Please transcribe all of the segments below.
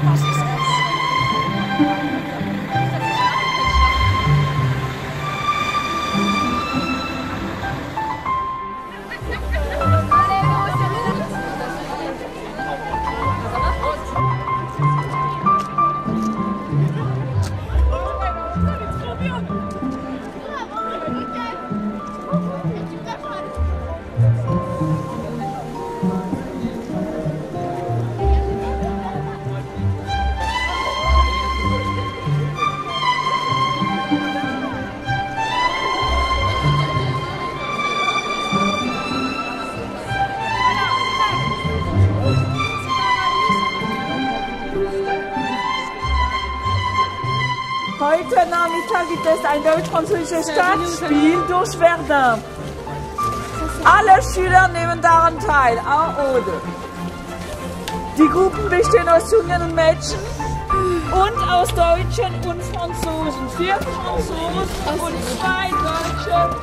Heute Nachmittag gibt es ein deutsch-französisches Stadtspiel durch Verdun. Alle Schüler nehmen daran teil, auch Ode. Die Gruppen bestehen aus Jungen und Mädchen und aus Deutschen und Franzosen. 4 Franzosen und 2 Deutsche.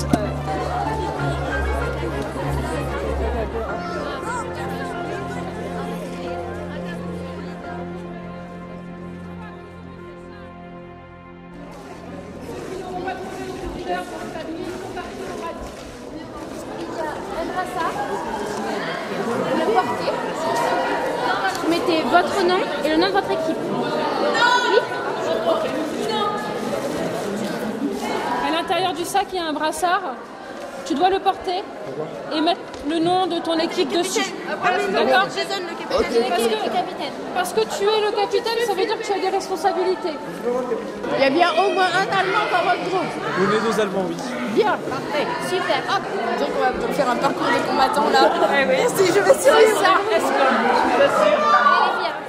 Mettez votre nom et le nom de votre équipe. Oui. Ok. À l'intérieur du sac, il y a un brassard. Tu dois le porter et mettre le nom de ton équipe dessus. D'accord ? Jason, le capitaine. Parce que tu es le capitaine, ça veut dire que tu as des responsabilités. Il y a bien au moins un Allemand dans votre groupe. On est 2 Allemands, oui. Bien, parfait, super. Hop. Donc on va faire un parcours de combattants là. Oui, si je vais survivre. Est-ce que je suis sûre. Allez, viens.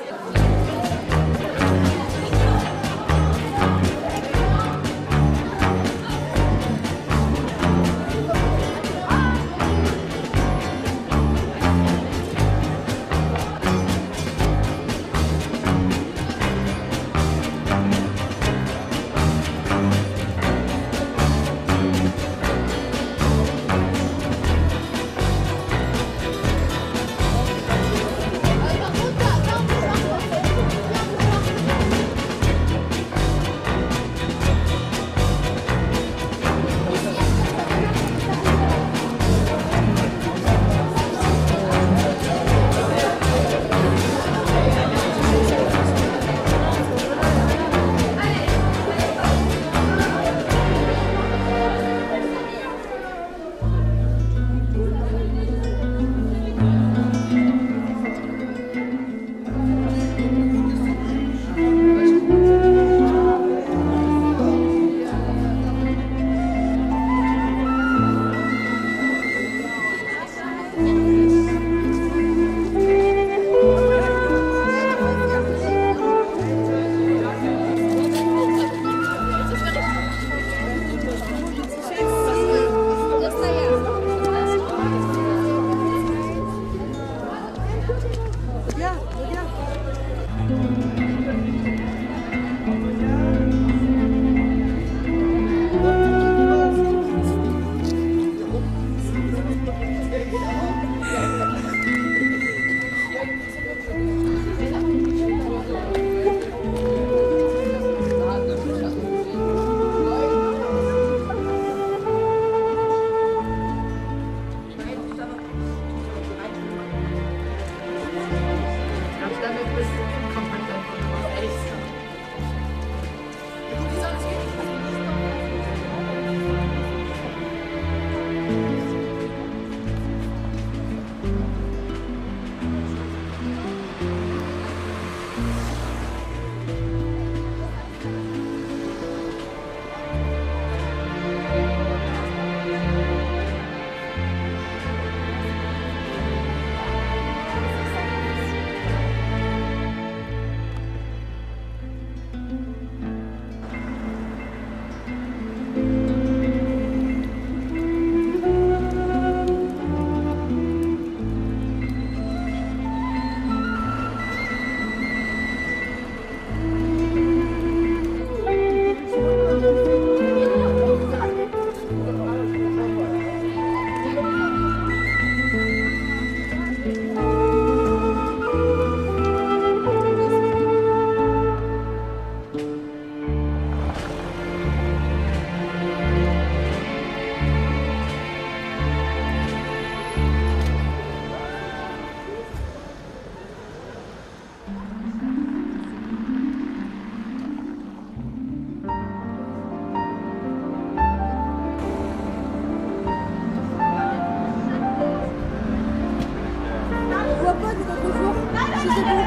c'est beau.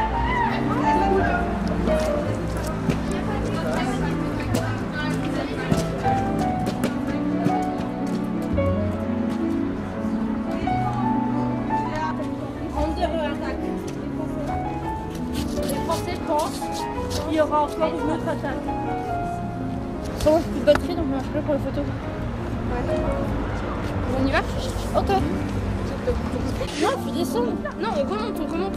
Les Français pensent qu'il y aura encore une autre attaque. Bon, plus de batterie, donc on va faire pour les photos. Ouais. On y va? Ok. Non, tu descends. Non, on remonte, on remonte.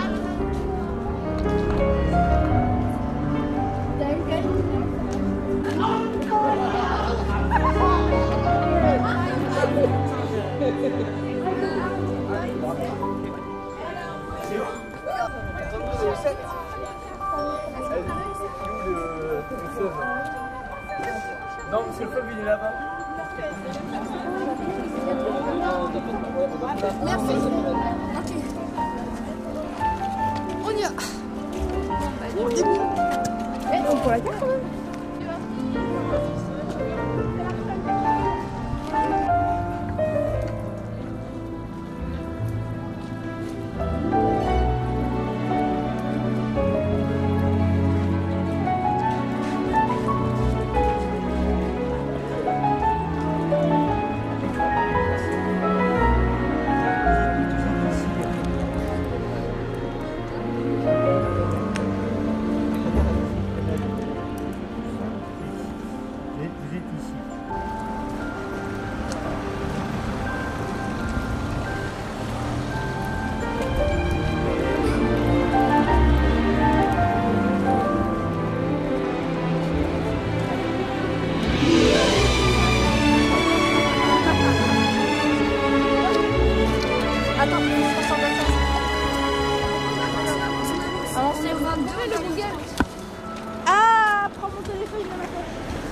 Non, parce que le peuple il est là-bas. Merci. Ok. On y va. On peut la carte quand même. Ah, prends mon téléphone dans la poche.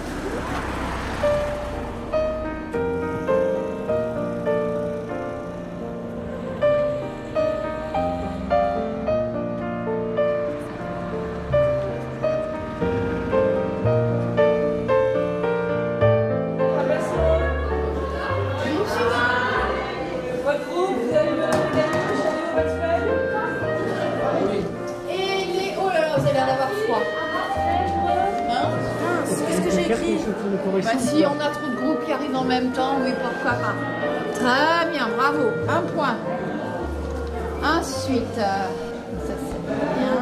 Votre groupe, vous avez le Vous avez l'air d'avoir froid. Hein? Qu'est-ce que j'ai écrit? Bah, si on a trop de groupes qui arrivent en même temps, oui, pourquoi pas. Très bien, bravo. Un point. Ensuite, ça c'est bien.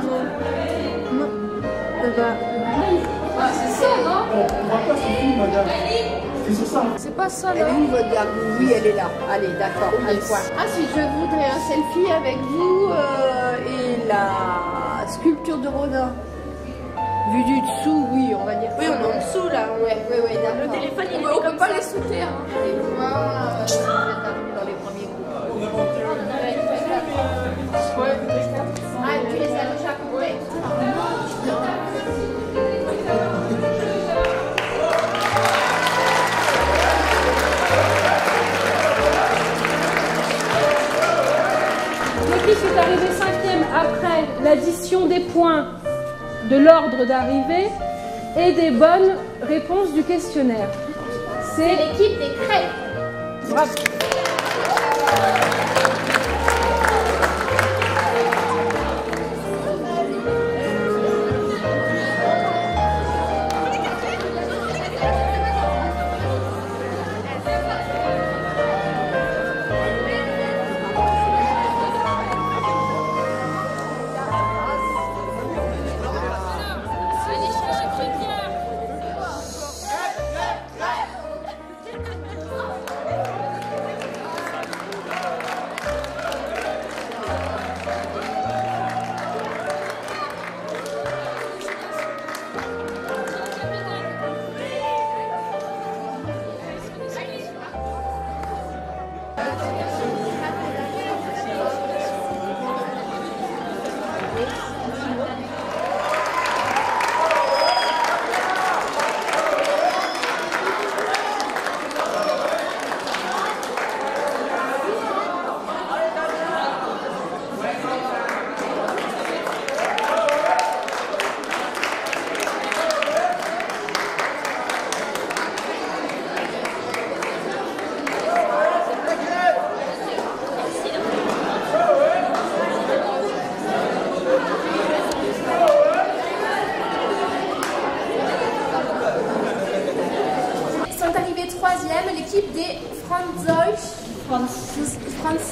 C'est ça, non? On voit pas ce film, madame. C'est ça. C'est pas ça, Elle est là. où votre garde? Oui, elle est là. Allez, d'accord, un point. Ensuite, je voudrais un selfie avec vous et la sculpture de Rodin. Vu du dessous, oui, on va dire. Oui, on est en dessous là. Oui, d'accord. Le téléphone, il est On comme peut pas ça. les sauter. Hein. Et voilà, vous êtes arrivés dans les premiers groupes. Ah, et puis les salons à couper. L'équipe est arrivée 5e après l'addition des points de l'ordre d'arrivée et des bonnes réponses du questionnaire. C'est L'équipe des crêpes. bravo. Franz.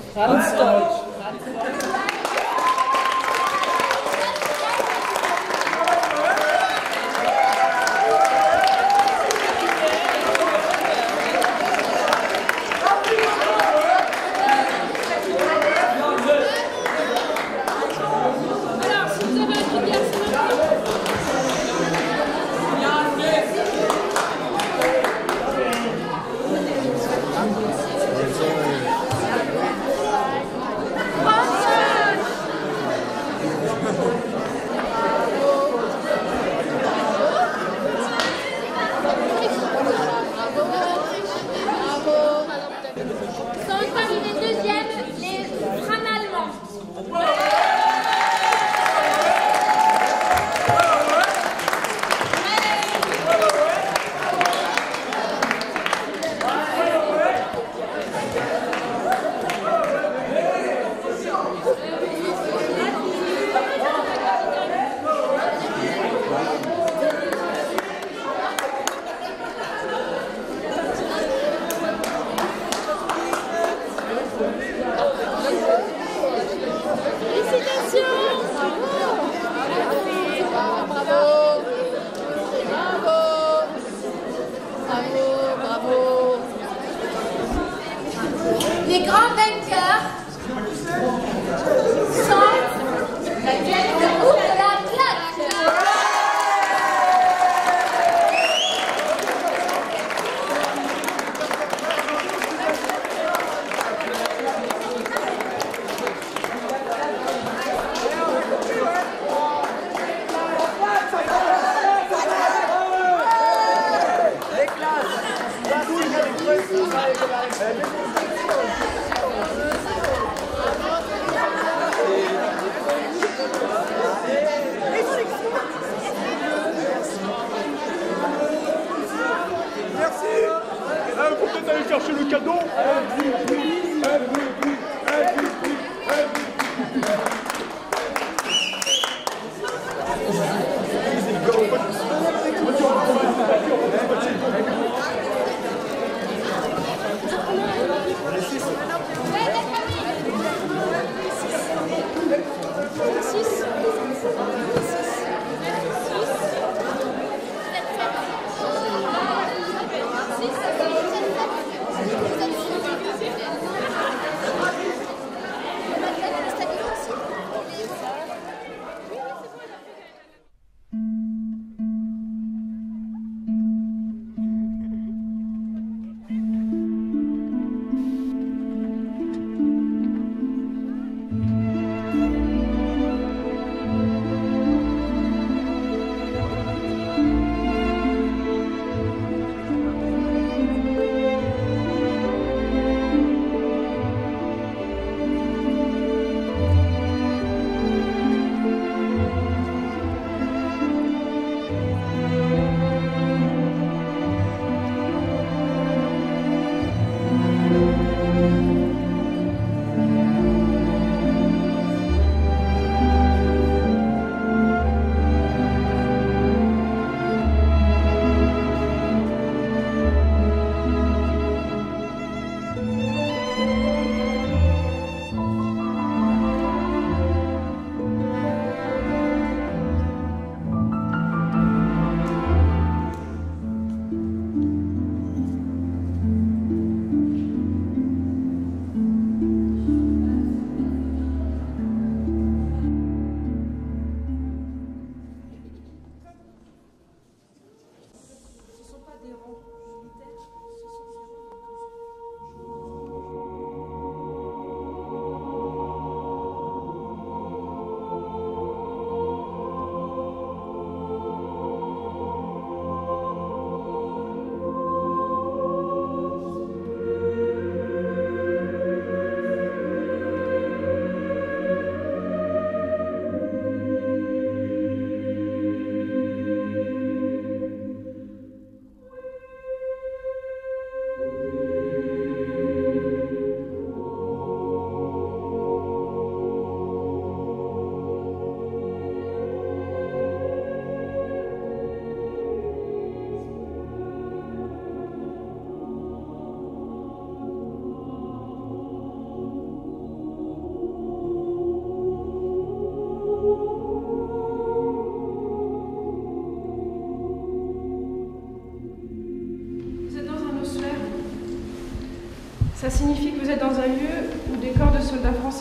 Alors, si vous avez un petit garçon, sont terminés deuxième, les Fran allemands. Les grands vainqueurs sont le groupe de la claque. Vous pouvez peut-être aller chercher le cadeau.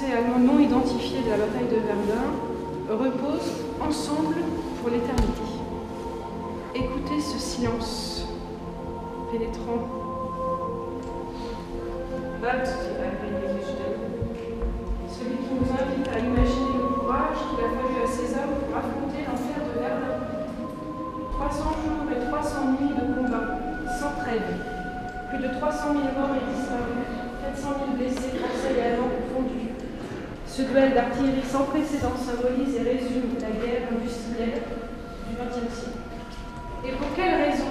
Français et Allemands non identifiés de la bataille de Verdun reposent ensemble pour l'éternité. Écoutez ce silence pénétrant. Celui qui nous invite à imaginer le courage qu'il a fallu à ces hommes pour affronter l'enfer de Verdun. 300 jours et 300 nuits de combat, sans trêve. Plus de 300 000 morts et disparus, 400 000 blessés français et allemands confondus. Ce duel d'artillerie sans précédent symbolise et résume la guerre industrielle du XXe siècle. Et pour quelle raison?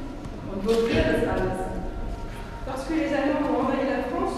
Parce que les Allemands ont envahi la France,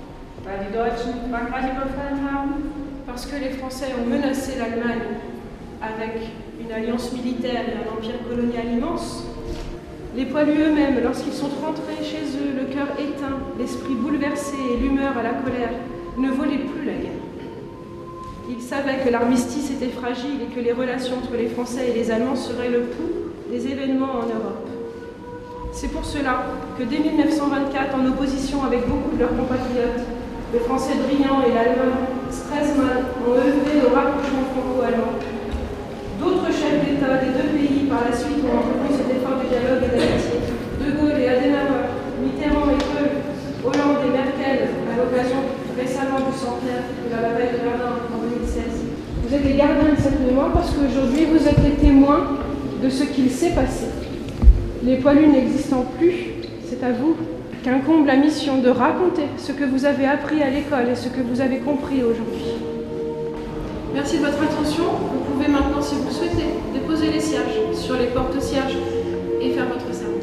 parce que les Français ont menacé l'Allemagne avec une alliance militaire et un empire colonial immense. Les poilus eux-mêmes, lorsqu'ils sont rentrés chez eux, le cœur éteint, l'esprit bouleversé et l'humeur à la colère, ne volaient plus la guerre. Ils savaient que l'armistice était fragile et que les relations entre les Français et les Allemands seraient le pouls des événements en Europe. C'est pour cela que dès 1924, en opposition avec beaucoup de leurs compatriotes, le Français Briand et l'Allemand Stresemann ont œuvré au rapprochement franco-allemand. D'autres chefs d'État des deux pays par la suite ont entrepris cet effort de dialogue et d'amitié. De Gaulle et Adenauer, Mitterrand et Kohl, Hollande et Merkel, à l'occasion récemment du centenaire de la bataille de Verdun en 2016. Vous êtes les gardiens de cette mémoire parce qu'aujourd'hui vous êtes les témoins de ce qu'il s'est passé. Les poilus n'existant plus, c'est à vous qu'incombe la mission de raconter ce que vous avez appris à l'école et ce que vous avez compris aujourd'hui. Merci de votre attention. Vous pouvez maintenant, si vous le souhaitez, déposer les cierges sur les porte-cierges et faire votre serment.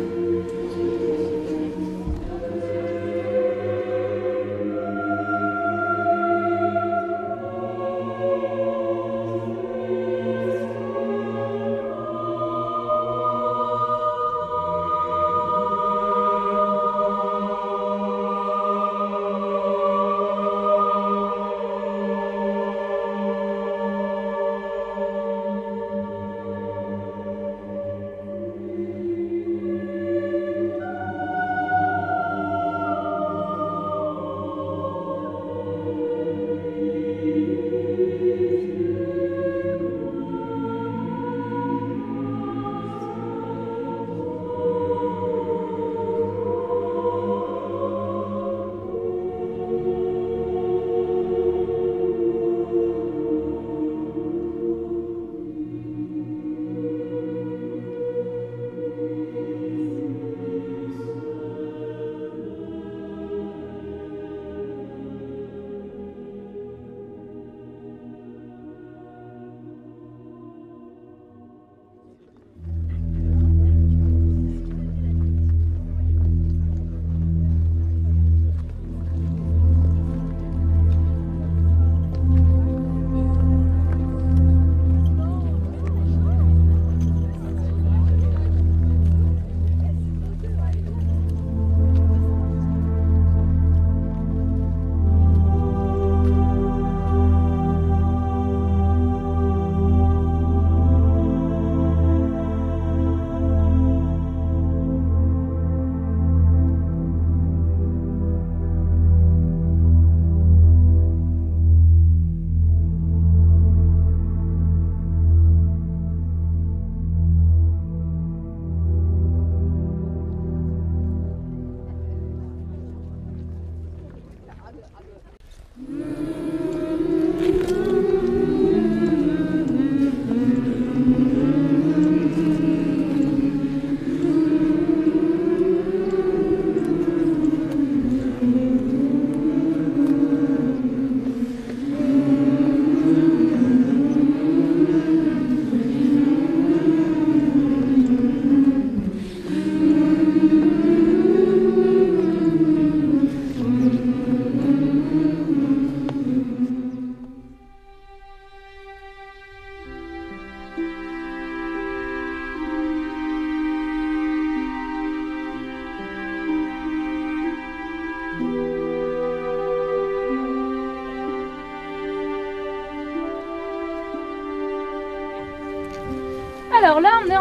Alors là, on est en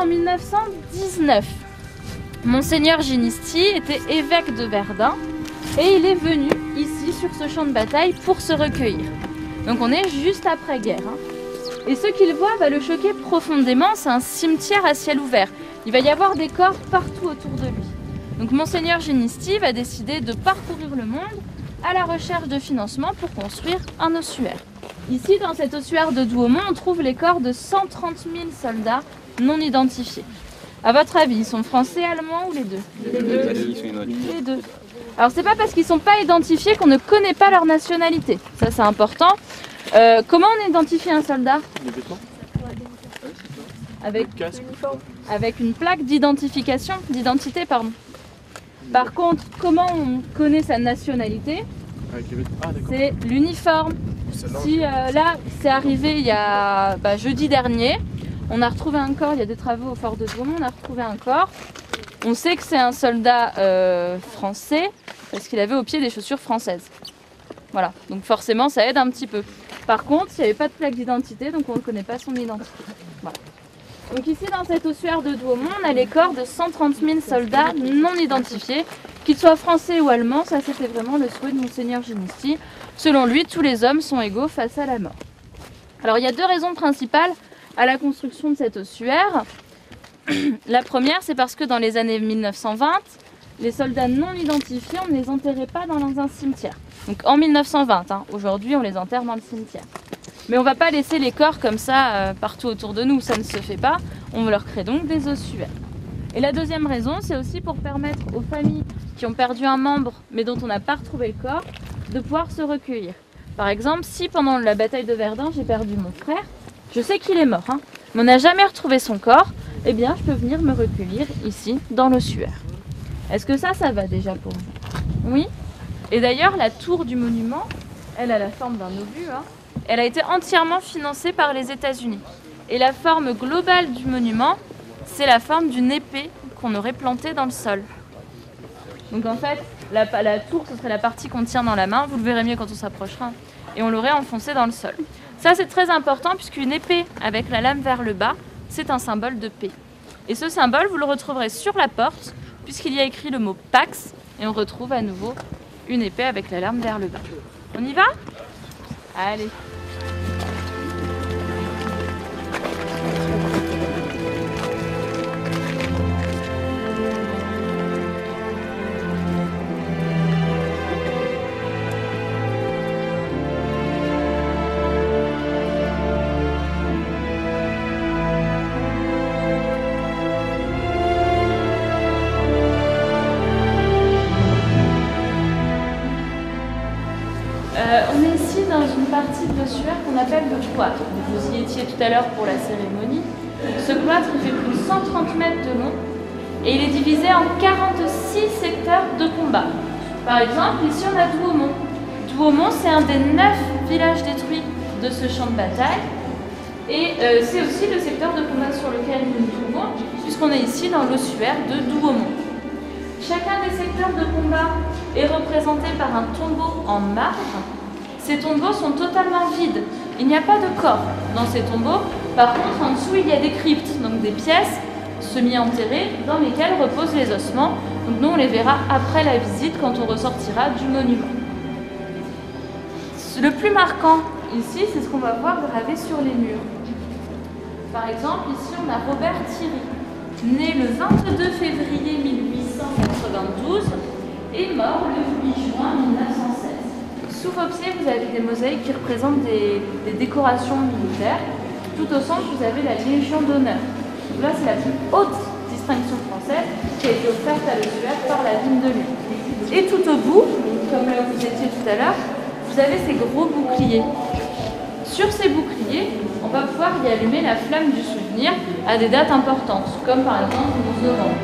1919. Monseigneur Ginisti était évêque de Verdun et il est venu ici sur ce champ de bataille pour se recueillir. Donc on est juste après-guerre. Hein. Et ce qu'il voit va le choquer profondément, c'est un cimetière à ciel ouvert. Il va y avoir des corps partout autour de lui. Donc Monseigneur Ginisti va décider de parcourir le monde à la recherche de financement pour construire un ossuaire. Ici, dans cet ossuaire de Douaumont, on trouve les corps de 130 000 soldats non identifiés. À votre avis, ils sont français, allemands ou les deux? Les deux. Alors c'est pas parce qu'ils sont pas identifiés qu'on ne connaît pas leur nationalité. Ça c'est important. Comment on identifie un soldat? Avec une plaque d'identification, d'identité, pardon. Par contre, comment on connaît sa nationalité? C'est l'uniforme. Si là, c'est arrivé il y a jeudi dernier, on a retrouvé un corps, il y a des travaux au fort de Douaumont, on a retrouvé un corps. On sait que c'est un soldat français parce qu'il avait au pied des chaussures françaises. Voilà, donc forcément ça aide un petit peu. Par contre, il n'y avait pas de plaque d'identité, donc on ne connaît pas son identité. Voilà. Donc ici, dans cet ossuaire de Douaumont, on a les corps de 130 000 soldats non identifiés, qu'ils soient français ou allemands. Ça, c'était vraiment le souhait de Monseigneur Ginisti. Selon lui, tous les hommes sont égaux face à la mort. Alors, il y a deux raisons principales à la construction de cet ossuaire. La première, c'est parce que dans les années 1920, les soldats non identifiés, on ne les enterrait pas dans un cimetière. Donc en 1920, hein, aujourd'hui, on les enterre dans le cimetière. Mais on ne va pas laisser les corps comme ça partout autour de nous, ça ne se fait pas. On leur crée donc des ossuaires. Et la deuxième raison, c'est aussi pour permettre aux familles qui ont perdu un membre, mais dont on n'a pas retrouvé le corps, de pouvoir se recueillir. Par exemple, si pendant la bataille de Verdun, j'ai perdu mon frère, je sais qu'il est mort, hein, mais on n'a jamais retrouvé son corps, eh bien, je peux venir me recueillir ici, dans l'ossuaire. Est-ce que ça va déjà pour vous? Oui. Et d'ailleurs, la tour du monument, elle a la forme d'un obus, hein. Elle a été entièrement financée par les États-Unis. Et la forme globale du monument, c'est la forme d'une épée qu'on aurait plantée dans le sol. Donc en fait, la tour, ce serait la partie qu'on tient dans la main, vous le verrez mieux quand on s'approchera, et on l'aurait enfoncée dans le sol. Ça, c'est très important puisqu'une épée avec la lame vers le bas, c'est un symbole de paix. Et ce symbole, vous le retrouverez sur la porte, puisqu'il y a écrit le mot Pax, et on retrouve à nouveau une épée avec la lame vers le bas. On y va? Allez. On est ici dans une partie de l'ossuaire qu'on appelle le cloître. Vous y étiez tout à l'heure pour la cérémonie. Ce cloître il fait plus de 130 mètres de long et il est divisé en 46 secteurs de combat. Par exemple, ici on a Douaumont. Douaumont, c'est un des 9 villages détruits de ce champ de bataille. Et c'est aussi le secteur de combat sur lequel nous nous trouvons, puisqu'on est ici dans l'ossuaire de Douaumont. Chacun des secteurs de combat est représenté par un tombeau en marbre. Ces tombeaux sont totalement vides. Il n'y a pas de corps dans ces tombeaux. Par contre, en dessous, il y a des cryptes, donc des pièces semi-enterrées dans lesquelles reposent les ossements. Donc nous, on les verra après la visite quand on ressortira du monument. Le plus marquant ici, c'est ce qu'on va voir gravé sur les murs. Par exemple, ici, on a Robert Thierry, né le 22 février 1892 et mort le 8 juin 1916. Sous vos pieds, vous avez des mosaïques qui représentent des décorations militaires. Tout au centre, vous avez la Légion d'honneur. Là, c'est la plus haute distinction française qui a été offerte à l'ossuaire par la ville de Lyon. Et tout au bout, comme là où vous étiez tout à l'heure, vous avez ces gros boucliers. Sur ces boucliers, on va pouvoir y allumer la flamme du souvenir à des dates importantes, comme par exemple le 11 novembre.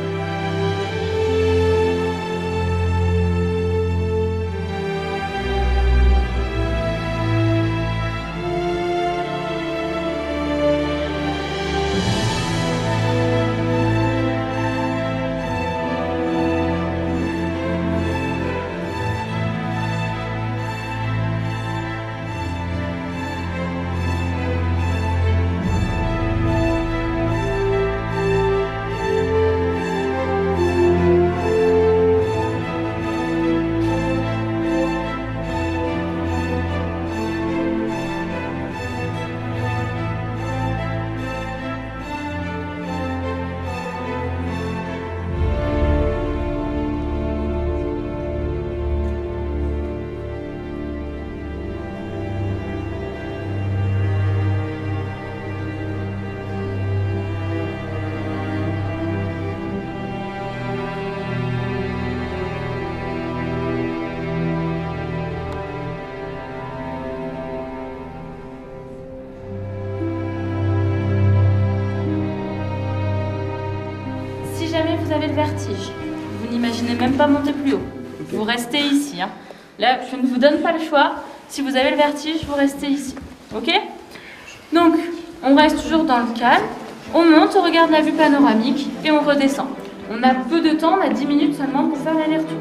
avez le vertige, vous n'imaginez même pas monter plus haut. Vous restez ici. Hein. Là, je ne vous donne pas le choix. Si vous avez le vertige, vous restez ici. Ok? Donc, on reste toujours dans le calme. On monte, on regarde la vue panoramique et on redescend. On a peu de temps, on a 10 minutes seulement pour faire l'aller-retour.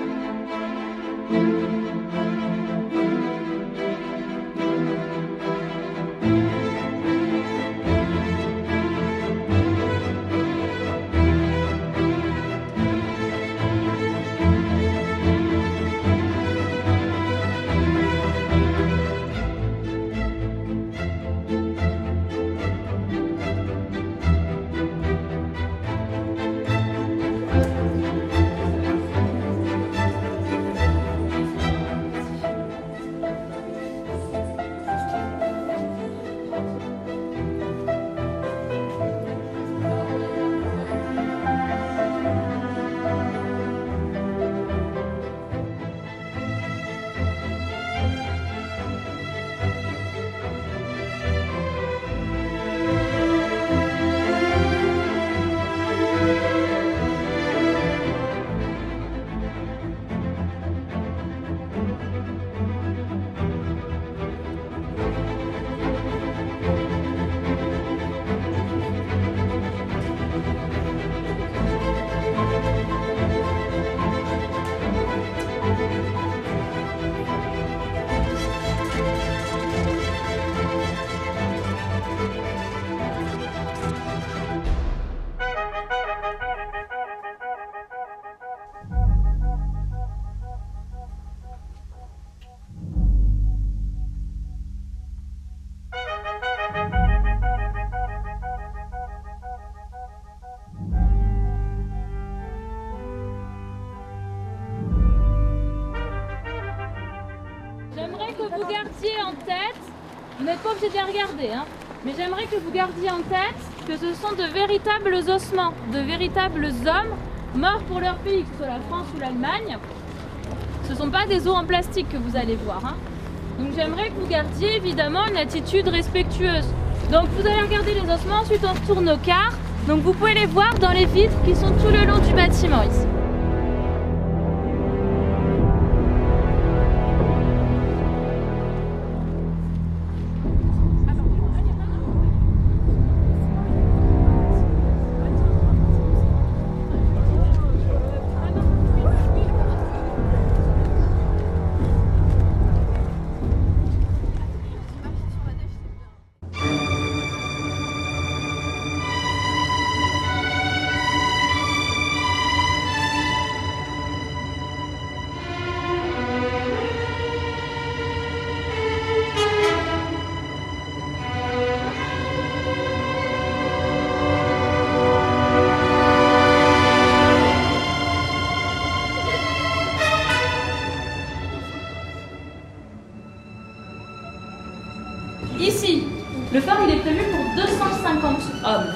J'aimerais que vous gardiez en tête, vous n'êtes pas obligé de les regarder, hein, mais j'aimerais que vous gardiez en tête que ce sont de véritables ossements, de véritables hommes morts pour leur pays, que ce soit la France ou l'Allemagne. Ce ne sont pas des os en plastique que vous allez voir. Hein. Donc j'aimerais que vous gardiez évidemment une attitude respectueuse. Donc vous allez regarder les ossements, ensuite on retourne au quart. Donc vous pouvez les voir dans les vitres qui sont tout le long du bâtiment ici. Ici, le phare il est prévu pour 250 hommes.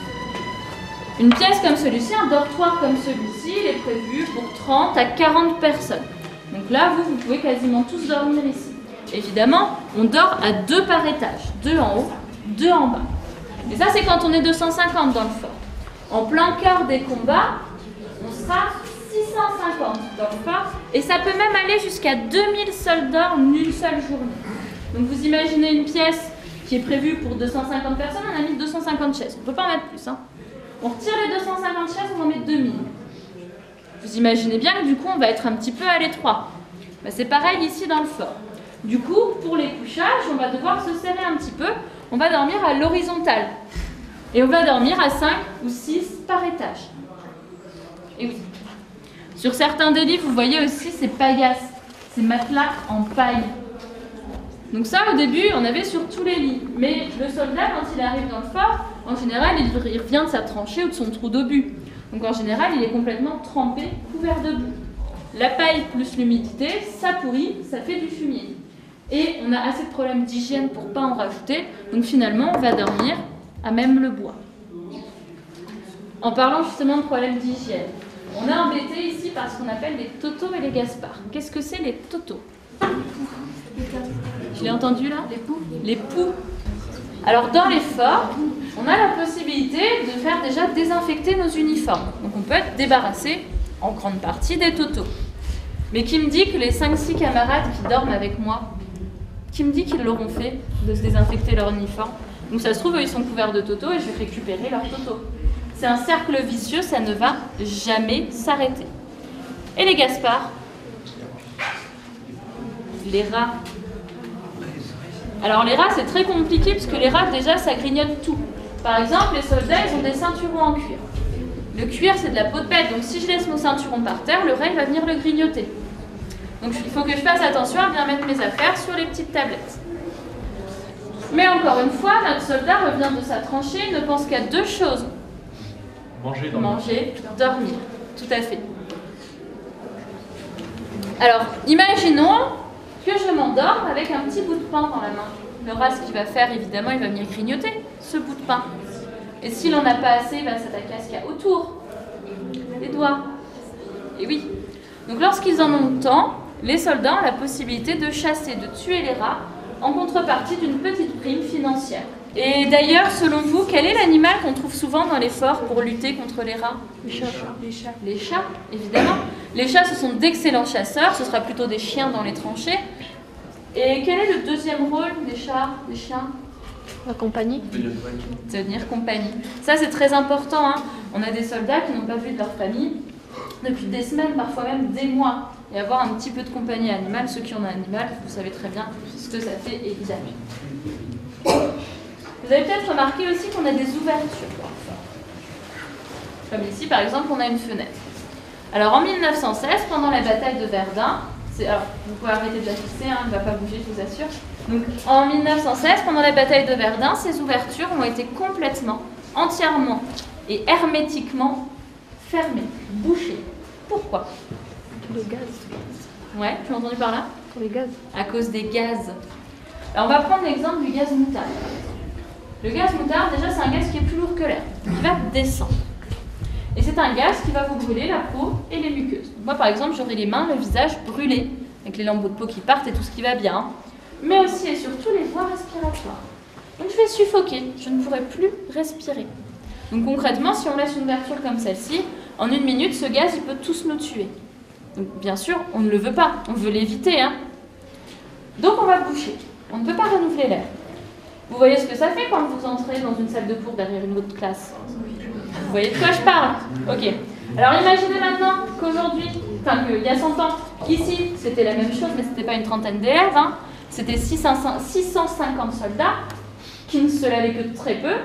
Une pièce comme celui-ci, un dortoir comme celui-ci, il est prévu pour 30 à 40 personnes. Donc là, vous pouvez quasiment tous dormir ici. Évidemment, on dort à 2 par étage, 2 en haut, 2 en bas. Et ça, c'est quand on est 250 dans le fort. En plein cœur des combats, on sera 650 dans le fort. Et ça peut même aller jusqu'à 2000 soldats en une seule journée. Donc vous imaginez une pièce qui est prévue pour 250 personnes, on a mis 250 chaises. On ne peut pas en mettre plus. Hein. On retire les 250 chaises, on en met 2000. Vous imaginez bien que du coup, on va être un petit peu à l'étroit. Ben, c'est pareil ici dans le fort. Du coup, pour les couchages, on va devoir se serrer un petit peu. On va dormir à l'horizontale. Et on va dormir à 5 ou 6 par étage. Et oui. Sur certains des lits, vous voyez aussi ces paillasses, ces matelas en paille. Donc ça, au début, on avait sur tous les lits. Mais le soldat, quand il arrive dans le fort, en général, il revient de sa tranchée ou de son trou d'obus. Donc en général, il est complètement trempé, couvert de boue. La paille plus l'humidité, ça pourrit, ça fait du fumier. Et on a assez de problèmes d'hygiène pour ne pas en rajouter. Donc finalement, on va dormir à même le bois. En parlant justement de problèmes d'hygiène, on est embêté ici par ce qu'on appelle les totos et les gaspards. Qu'est-ce que c'est les totos? Je l'ai entendu là? Les poux. Les poux. Alors dans les forts, on a la possibilité de faire déjà désinfecter nos uniformes. Donc on peut être débarrassé en grande partie des totaux. Mais qui me dit que les 5-6 camarades qui dorment avec moi, qui me dit qu'ils l'auront fait, de se désinfecter leur uniforme? Donc ça se trouve, eux, ils sont couverts de totaux et je vais récupérer leurs totaux. C'est un cercle vicieux, ça ne va jamais s'arrêter. Et les Gaspards? Les rats. Alors les rats, c'est très compliqué parce que les rats, déjà, ça grignote tout. Par exemple, les soldats, ils ont des ceinturons en cuir. Le cuir, c'est de la peau de bête, donc si je laisse mon ceinturon par terre, le rat, il va venir le grignoter. Donc il faut que je fasse attention à bien mettre mes affaires sur les petites tablettes. Mais encore une fois, notre soldat revient de sa tranchée, il ne pense qu'à deux choses. Manger, dormir. Manger, dormir. Tout à fait. Alors, imaginons que je m'endorme avec un petit bout de pain dans la main. Le rat, ce qu'il va faire, évidemment, il va venir grignoter ce bout de pain. Et s'il n'en a pas assez, il va s'attaquer à ce qu'il y a autour. Les doigts. Et oui. Donc lorsqu'ils en ont tant, les soldats ont la possibilité de chasser, de tuer les rats, en contrepartie d'une petite prime financière. Et d'ailleurs, selon vous, quel est l'animal qu'on trouve souvent dans les forts pour lutter contre les rats? Les chats. Les chats, évidemment. Les chats, ce sont d'excellents chasseurs, ce sera plutôt des chiens dans les tranchées. Et quel est le deuxième rôle des chats, des chiens? La compagnie. Tenir compagnie. Ça, c'est très important, hein. On a des soldats qui n'ont pas vu de leur famille depuis des semaines, parfois même des mois. Et avoir un petit peu de compagnie animale, ceux qui ont un animal, vous savez très bien ce que ça fait, évidemment. Vous avez peut-être remarqué aussi qu'on a des ouvertures. Comme ici, par exemple, on a une fenêtre. Alors, en 1916, pendant la bataille de Verdun, alors, vous pouvez arrêter de la fixer, hein, elle ne va pas bouger, je vous assure. Donc, en 1916, pendant la bataille de Verdun, ces ouvertures ont été complètement, entièrement et hermétiquement fermées, bouchées. Pourquoi? Le gaz. Ouais, tu as entendu par là? Pour les gaz. À cause des gaz. Alors, on va prendre l'exemple du gaz moutarde. Le gaz moutarde, déjà, c'est un gaz qui est plus lourd que l'air, qui va descendre. Et c'est un gaz qui va vous brûler la peau et les muqueuses. Moi, par exemple, j'aurai les mains, le visage brûlés, avec les lambeaux de peau qui partent et tout ce qui va bien, mais aussi et surtout les voies respiratoires. Donc, je vais suffoquer, je ne pourrai plus respirer. Donc, concrètement, si on laisse une ouverture comme celle-ci, en 1 minute, ce gaz, il peut tous nous tuer. Donc, bien sûr, on ne le veut pas, on veut l'éviter, hein. Donc, on va boucher. On ne peut pas renouveler l'air. Vous voyez ce que ça fait quand vous entrez dans une salle de cours derrière une autre classe? Vous voyez de quoi je parle? Ok. Alors imaginez maintenant qu'aujourd'hui, enfin qu'il y a 100 ans, ici c'était la même chose, mais c'était pas une trentaine d'élèves, hein. C'était 650 soldats qui ne se lavaient que très peu,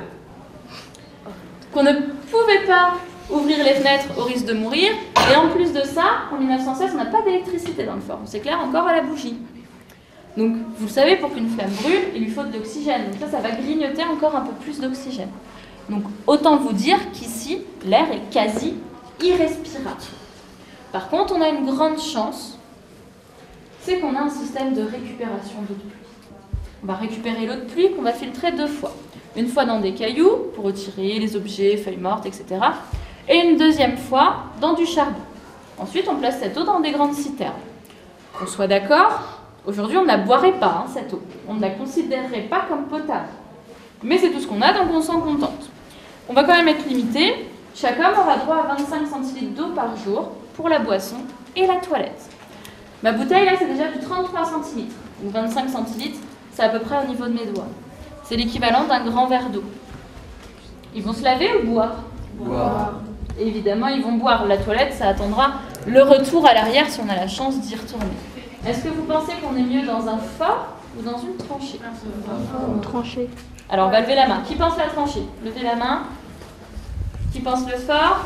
qu'on ne pouvait pas ouvrir les fenêtres au risque de mourir, et en plus de ça, en 1916, on n'a pas d'électricité dans le fort, on s'éclaire encore à la bougie. Donc, vous le savez, pour qu'une flamme brûle, il lui faut de l'oxygène. Donc là, ça va grignoter encore un peu plus d'oxygène. Donc, autant vous dire qu'ici, l'air est quasi irrespirable. Par contre, on a une grande chance, c'est qu'on a un système de récupération d'eau de pluie. On va récupérer l'eau de pluie qu'on va filtrer 2 fois. Une fois dans des cailloux, pour retirer les objets, feuilles mortes, etc. Et une deuxième fois dans du charbon. Ensuite, on place cette eau dans des grandes citernes. Qu'on soit d'accord, aujourd'hui, on ne la boirait pas, hein, cette eau. On ne la considérerait pas comme potable. Mais c'est tout ce qu'on a, donc on s'en contente. On va quand même être limité. Chaque homme aura droit à 25 centilitres d'eau par jour pour la boisson et la toilette. Ma bouteille, là, c'est déjà du 33 centilitres. Donc 25 centilitres, c'est à peu près au niveau de mes doigts. C'est l'équivalent d'un grand verre d'eau. Ils vont se laver ou boire? Boire. Évidemment, ils vont boire. La toilette, ça attendra le retour à l'arrière si on a la chance d'y retourner. Est-ce que vous pensez qu'on est mieux dans un fort ou dans une tranchée? Une tranchée. Alors, on va lever la main. Qui pense la tranchée? Levez la main. Qui pense le fort?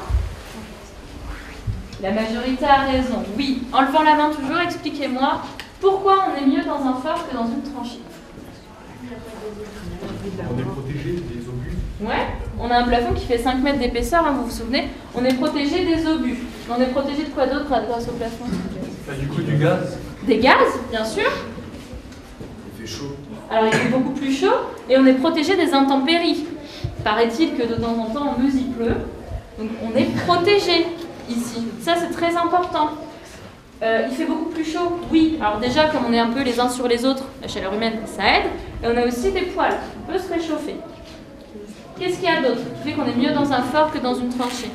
La majorité a raison. Oui. En levant la main toujours, expliquez-moi pourquoi on est mieux dans un fort que dans une tranchée. On est protégé des obus. Ouais. On a un plafond qui fait 5 mètres d'épaisseur, hein, vous vous souvenez? On est protégé des obus. On est protégé de quoi d'autre grâce au plafond? Du coup, du gaz. Des gaz, bien sûr. Il fait chaud. Alors il fait beaucoup plus chaud et on est protégé des intempéries. Paraît-il que de temps en temps, en Meuse, il pleut. Donc on est protégé ici. Ça, c'est très important. Il fait beaucoup plus chaud, oui. Alors déjà, comme on est un peu les uns sur les autres, la chaleur humaine, ça aide. Et on a aussi des poils. On peut se réchauffer. Qu'est-ce qu'il y a d'autre qui fait qu'on est mieux dans un fort que dans une tranchée?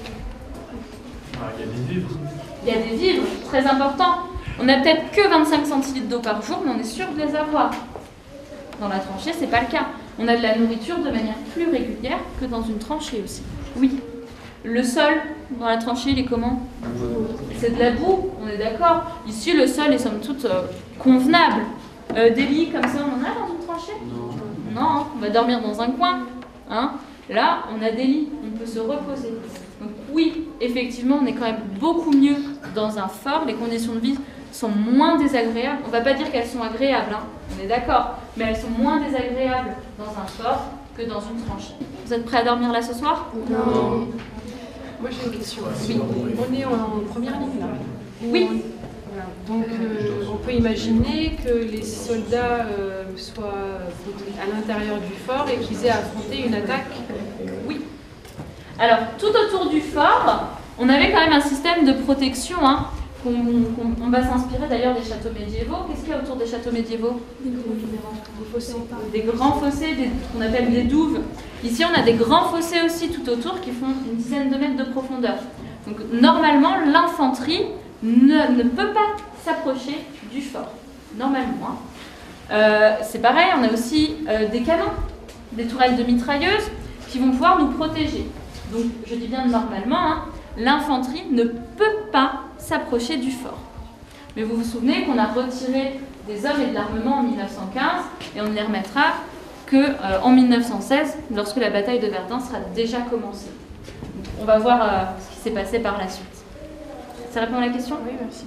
Il y a des vivres. Il y a des vivres, très important. On n'a peut-être que 25 centilitres d'eau par jour, mais on est sûr de les avoir. Dans la tranchée, c'est pas le cas. On a de la nourriture de manière plus régulière que dans une tranchée aussi. Oui. Le sol, dans la tranchée, il est comment? C'est de la boue, on est d'accord. Ici, le sol est somme toute convenable. Des lits comme ça, on en a dans une tranchée? Non, hein, on va dormir dans un coin. Hein. Là, on a des lits, on peut se reposer. Donc oui, effectivement, on est quand même beaucoup mieux dans un fort. Les conditions de vie sont moins désagréables. On ne va pas dire qu'elles sont agréables, hein, on est d'accord. Mais elles sont moins désagréables dans un fort que dans une tranchée. Vous êtes prêts à dormir là ce soir? Non. Moi j'ai une question. Oui. On est en première ligne là. Oui. Voilà. Donc on peut imaginer que les soldats soient à l'intérieur du fort et qu'ils aient à affronter une attaque. Oui. Alors, tout autour du fort, on avait quand même un système de protection. Hein, on va s'inspirer d'ailleurs des châteaux médiévaux. Qu'est-ce qu'il y a autour des châteaux médiévaux? Des grands fossés, qu'on appelle des douves. Ici, on a des grands fossés aussi tout autour qui font une dizaine de mètres de profondeur. Donc, normalement, l'infanterie ne peut pas s'approcher du fort. Normalement. Hein. C'est pareil, on a aussi des canons, des tourelles de mitrailleuses qui vont pouvoir nous protéger. Donc, je dis bien normalement, hein, l'infanterie ne peut pas s'approcher du fort. Mais vous vous souvenez qu'on a retiré des hommes et de l'armement en 1915 et on ne les remettra qu'en 1916, lorsque la bataille de Verdun sera déjà commencée. Donc, on va voir ce qui s'est passé par la suite. Ça répond à la question? Oui, merci.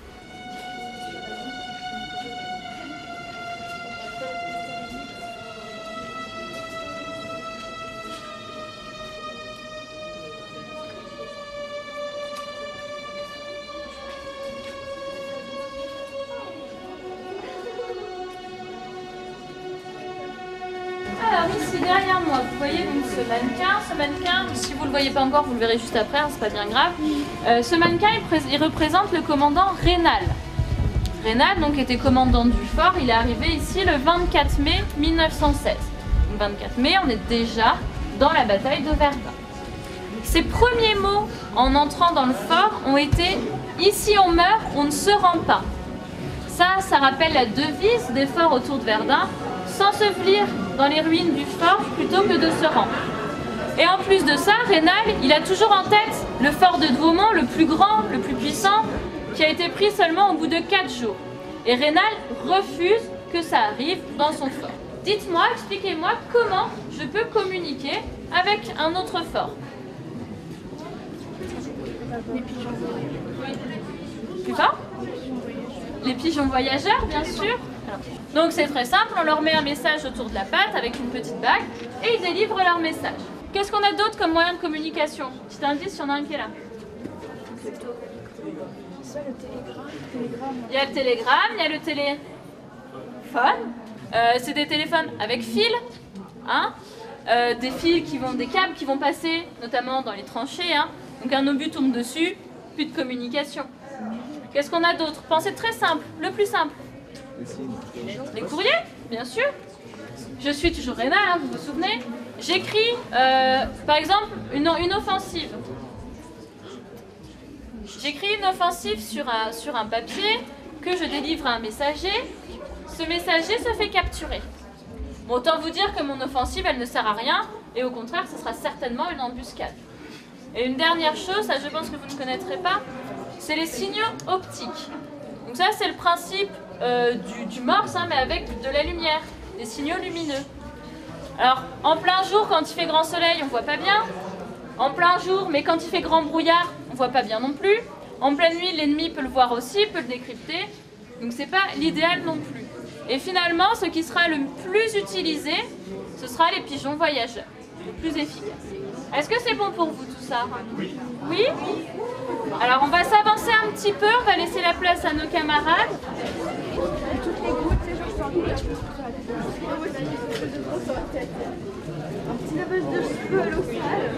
Alors ici derrière moi, vous voyez donc ce mannequin, si vous ne le voyez pas encore, vous le verrez juste après, hein, c'est pas bien grave. Ce mannequin, il représente le commandant Raynal. Raynal donc était commandant du fort, il est arrivé ici le 24 mai 1916. Le 24 mai, on est déjà dans la bataille de Verdun. Ses premiers mots en entrant dans le fort ont été « Ici on meurt, on ne se rend pas ». Ça rappelle la devise des forts autour de Verdun, s'ensevelir dans les ruines du fort plutôt que de se rendre. Et en plus de ça, Raynal, il a toujours en tête le fort de Douaumont, le plus grand, le plus puissant, qui a été pris seulement au bout de 4 jours. Et Raynal refuse que ça arrive dans son fort. Dites-moi, expliquez-moi comment je peux communiquer avec un autre fort. Les pigeons voyageurs. Plus fort ? Les pigeons voyageurs, bien sûr. Alors, donc c'est très simple, on leur met un message autour de la patte avec une petite bague et ils délivrent leur message. Qu'est-ce qu'on a d'autre comme moyen de communication? Petit indice, il y en a un qui est là. Il y a le télégramme, il y a le téléphone. C'est des téléphones avec fil, hein, des fils des câbles qui vont passer, notamment dans les tranchées. Hein. Donc un obus tombe dessus, plus de communication. Qu'est-ce qu'on a d'autre? Pensez très simple, le plus simple. Les courriers, bien sûr. Je suis toujours Raynal, hein, vous vous souvenez. J'écris, par exemple, une offensive. J'écris une offensive sur un papier que je délivre à un messager. Ce messager se fait capturer. Bon, autant vous dire que mon offensive, elle ne sert à rien, et au contraire, ce sera certainement une embuscade. Et une dernière chose, ça je pense que vous ne connaîtrez pas, c'est les signaux optiques. Donc ça, c'est le principe du morse, hein, mais avec de la lumière, des signaux lumineux. Alors, en plein jour, quand il fait grand soleil, on ne voit pas bien. En plein jour, mais quand il fait grand brouillard, on ne voit pas bien non plus. En pleine nuit, l'ennemi peut le voir aussi, peut le décrypter. Donc c'est pas l'idéal non plus. Et finalement, ce qui sera le plus utilisé, ce sera les pigeons voyageurs, le plus efficace. Est-ce que c'est bon pour vous tout ça? Oui. Oui? Alors on va s'avancer un petit peu, on va laisser la place à nos camarades. Toutes les gouttes, les gens sont un petit lavage de cheveux à l'eau sale.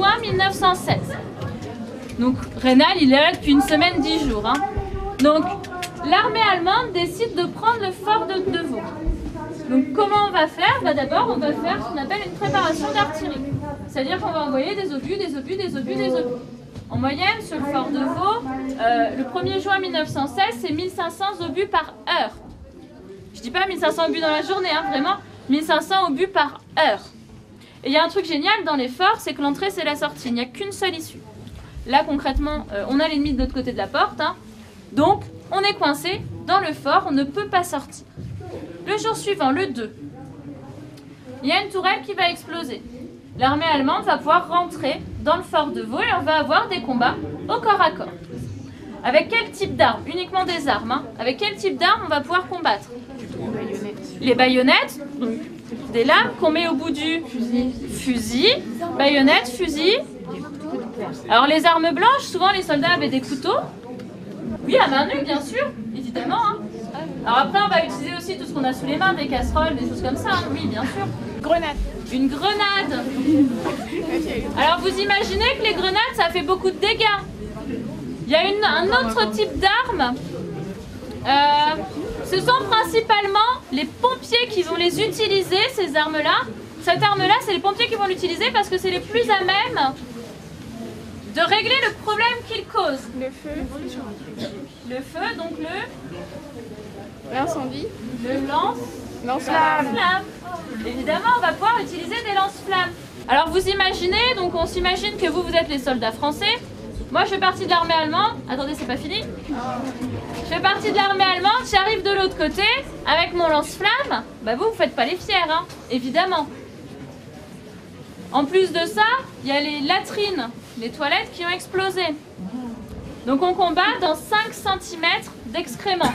juin 1916. Donc Raynal, il est là depuis une semaine, 10 jours. Hein. Donc l'armée allemande décide de prendre le fort de Vaux. Donc comment on va faire? D'abord, on va faire ce qu'on appelle une préparation d'artillerie. C'est-à-dire qu'on va envoyer des obus, des obus, des obus, des obus. En moyenne, sur le fort de Vaux, le 1er juin 1916, c'est 1500 obus par heure. Je dis pas 1500 obus dans la journée, hein, vraiment 1500 obus par heure. Et il y a un truc génial dans les forts, c'est que l'entrée c'est la sortie, il n'y a qu'une seule issue. Là concrètement, on a l'ennemi de l'autre côté de la porte, hein, donc on est coincé dans le fort, on ne peut pas sortir. Le jour suivant, le 2, il y a une tourelle qui va exploser. L'armée allemande va pouvoir rentrer dans le fort de Vaux et on va avoir des combats au corps à corps. Avec quel type d'armes? Uniquement des armes. Hein. Avec quel type d'armes on va pouvoir combattre? Les baïonnettes, donc des lames qu'on met au bout du fusil. Baïonnettes, fusil. Alors les armes blanches, souvent les soldats avaient des couteaux. Oui, à main nue, bien sûr, évidemment. Hein. Alors après, on va utiliser aussi tout ce qu'on a sous les mains, des casseroles, des choses comme ça. Hein. Oui, bien sûr. Grenade. Une grenade. Alors vous imaginez que les grenades, ça fait beaucoup de dégâts. Il y a un autre type d'armes. Ce sont principalement les pompiers qui vont les utiliser, ces armes-là. Cette arme-là, c'est les pompiers qui vont l'utiliser parce que c'est les plus à même de régler le problème qu'ils causent. Le feu. Le feu, donc L'incendie. le Lance-flamme. Évidemment, on va pouvoir utiliser des lance-flammes. Alors vous imaginez, donc on s'imagine que vous êtes les soldats français. Moi, je fais partie de l'armée allemande. Attendez, c'est pas fini. Je fais partie de l'armée allemande. J'arrive de l'autre côté avec mon lance-flamme. Bah vous faites pas les fiers, hein, évidemment. En plus de ça, il y a les latrines, les toilettes qui ont explosé. Donc on combat dans 5 cm d'excréments.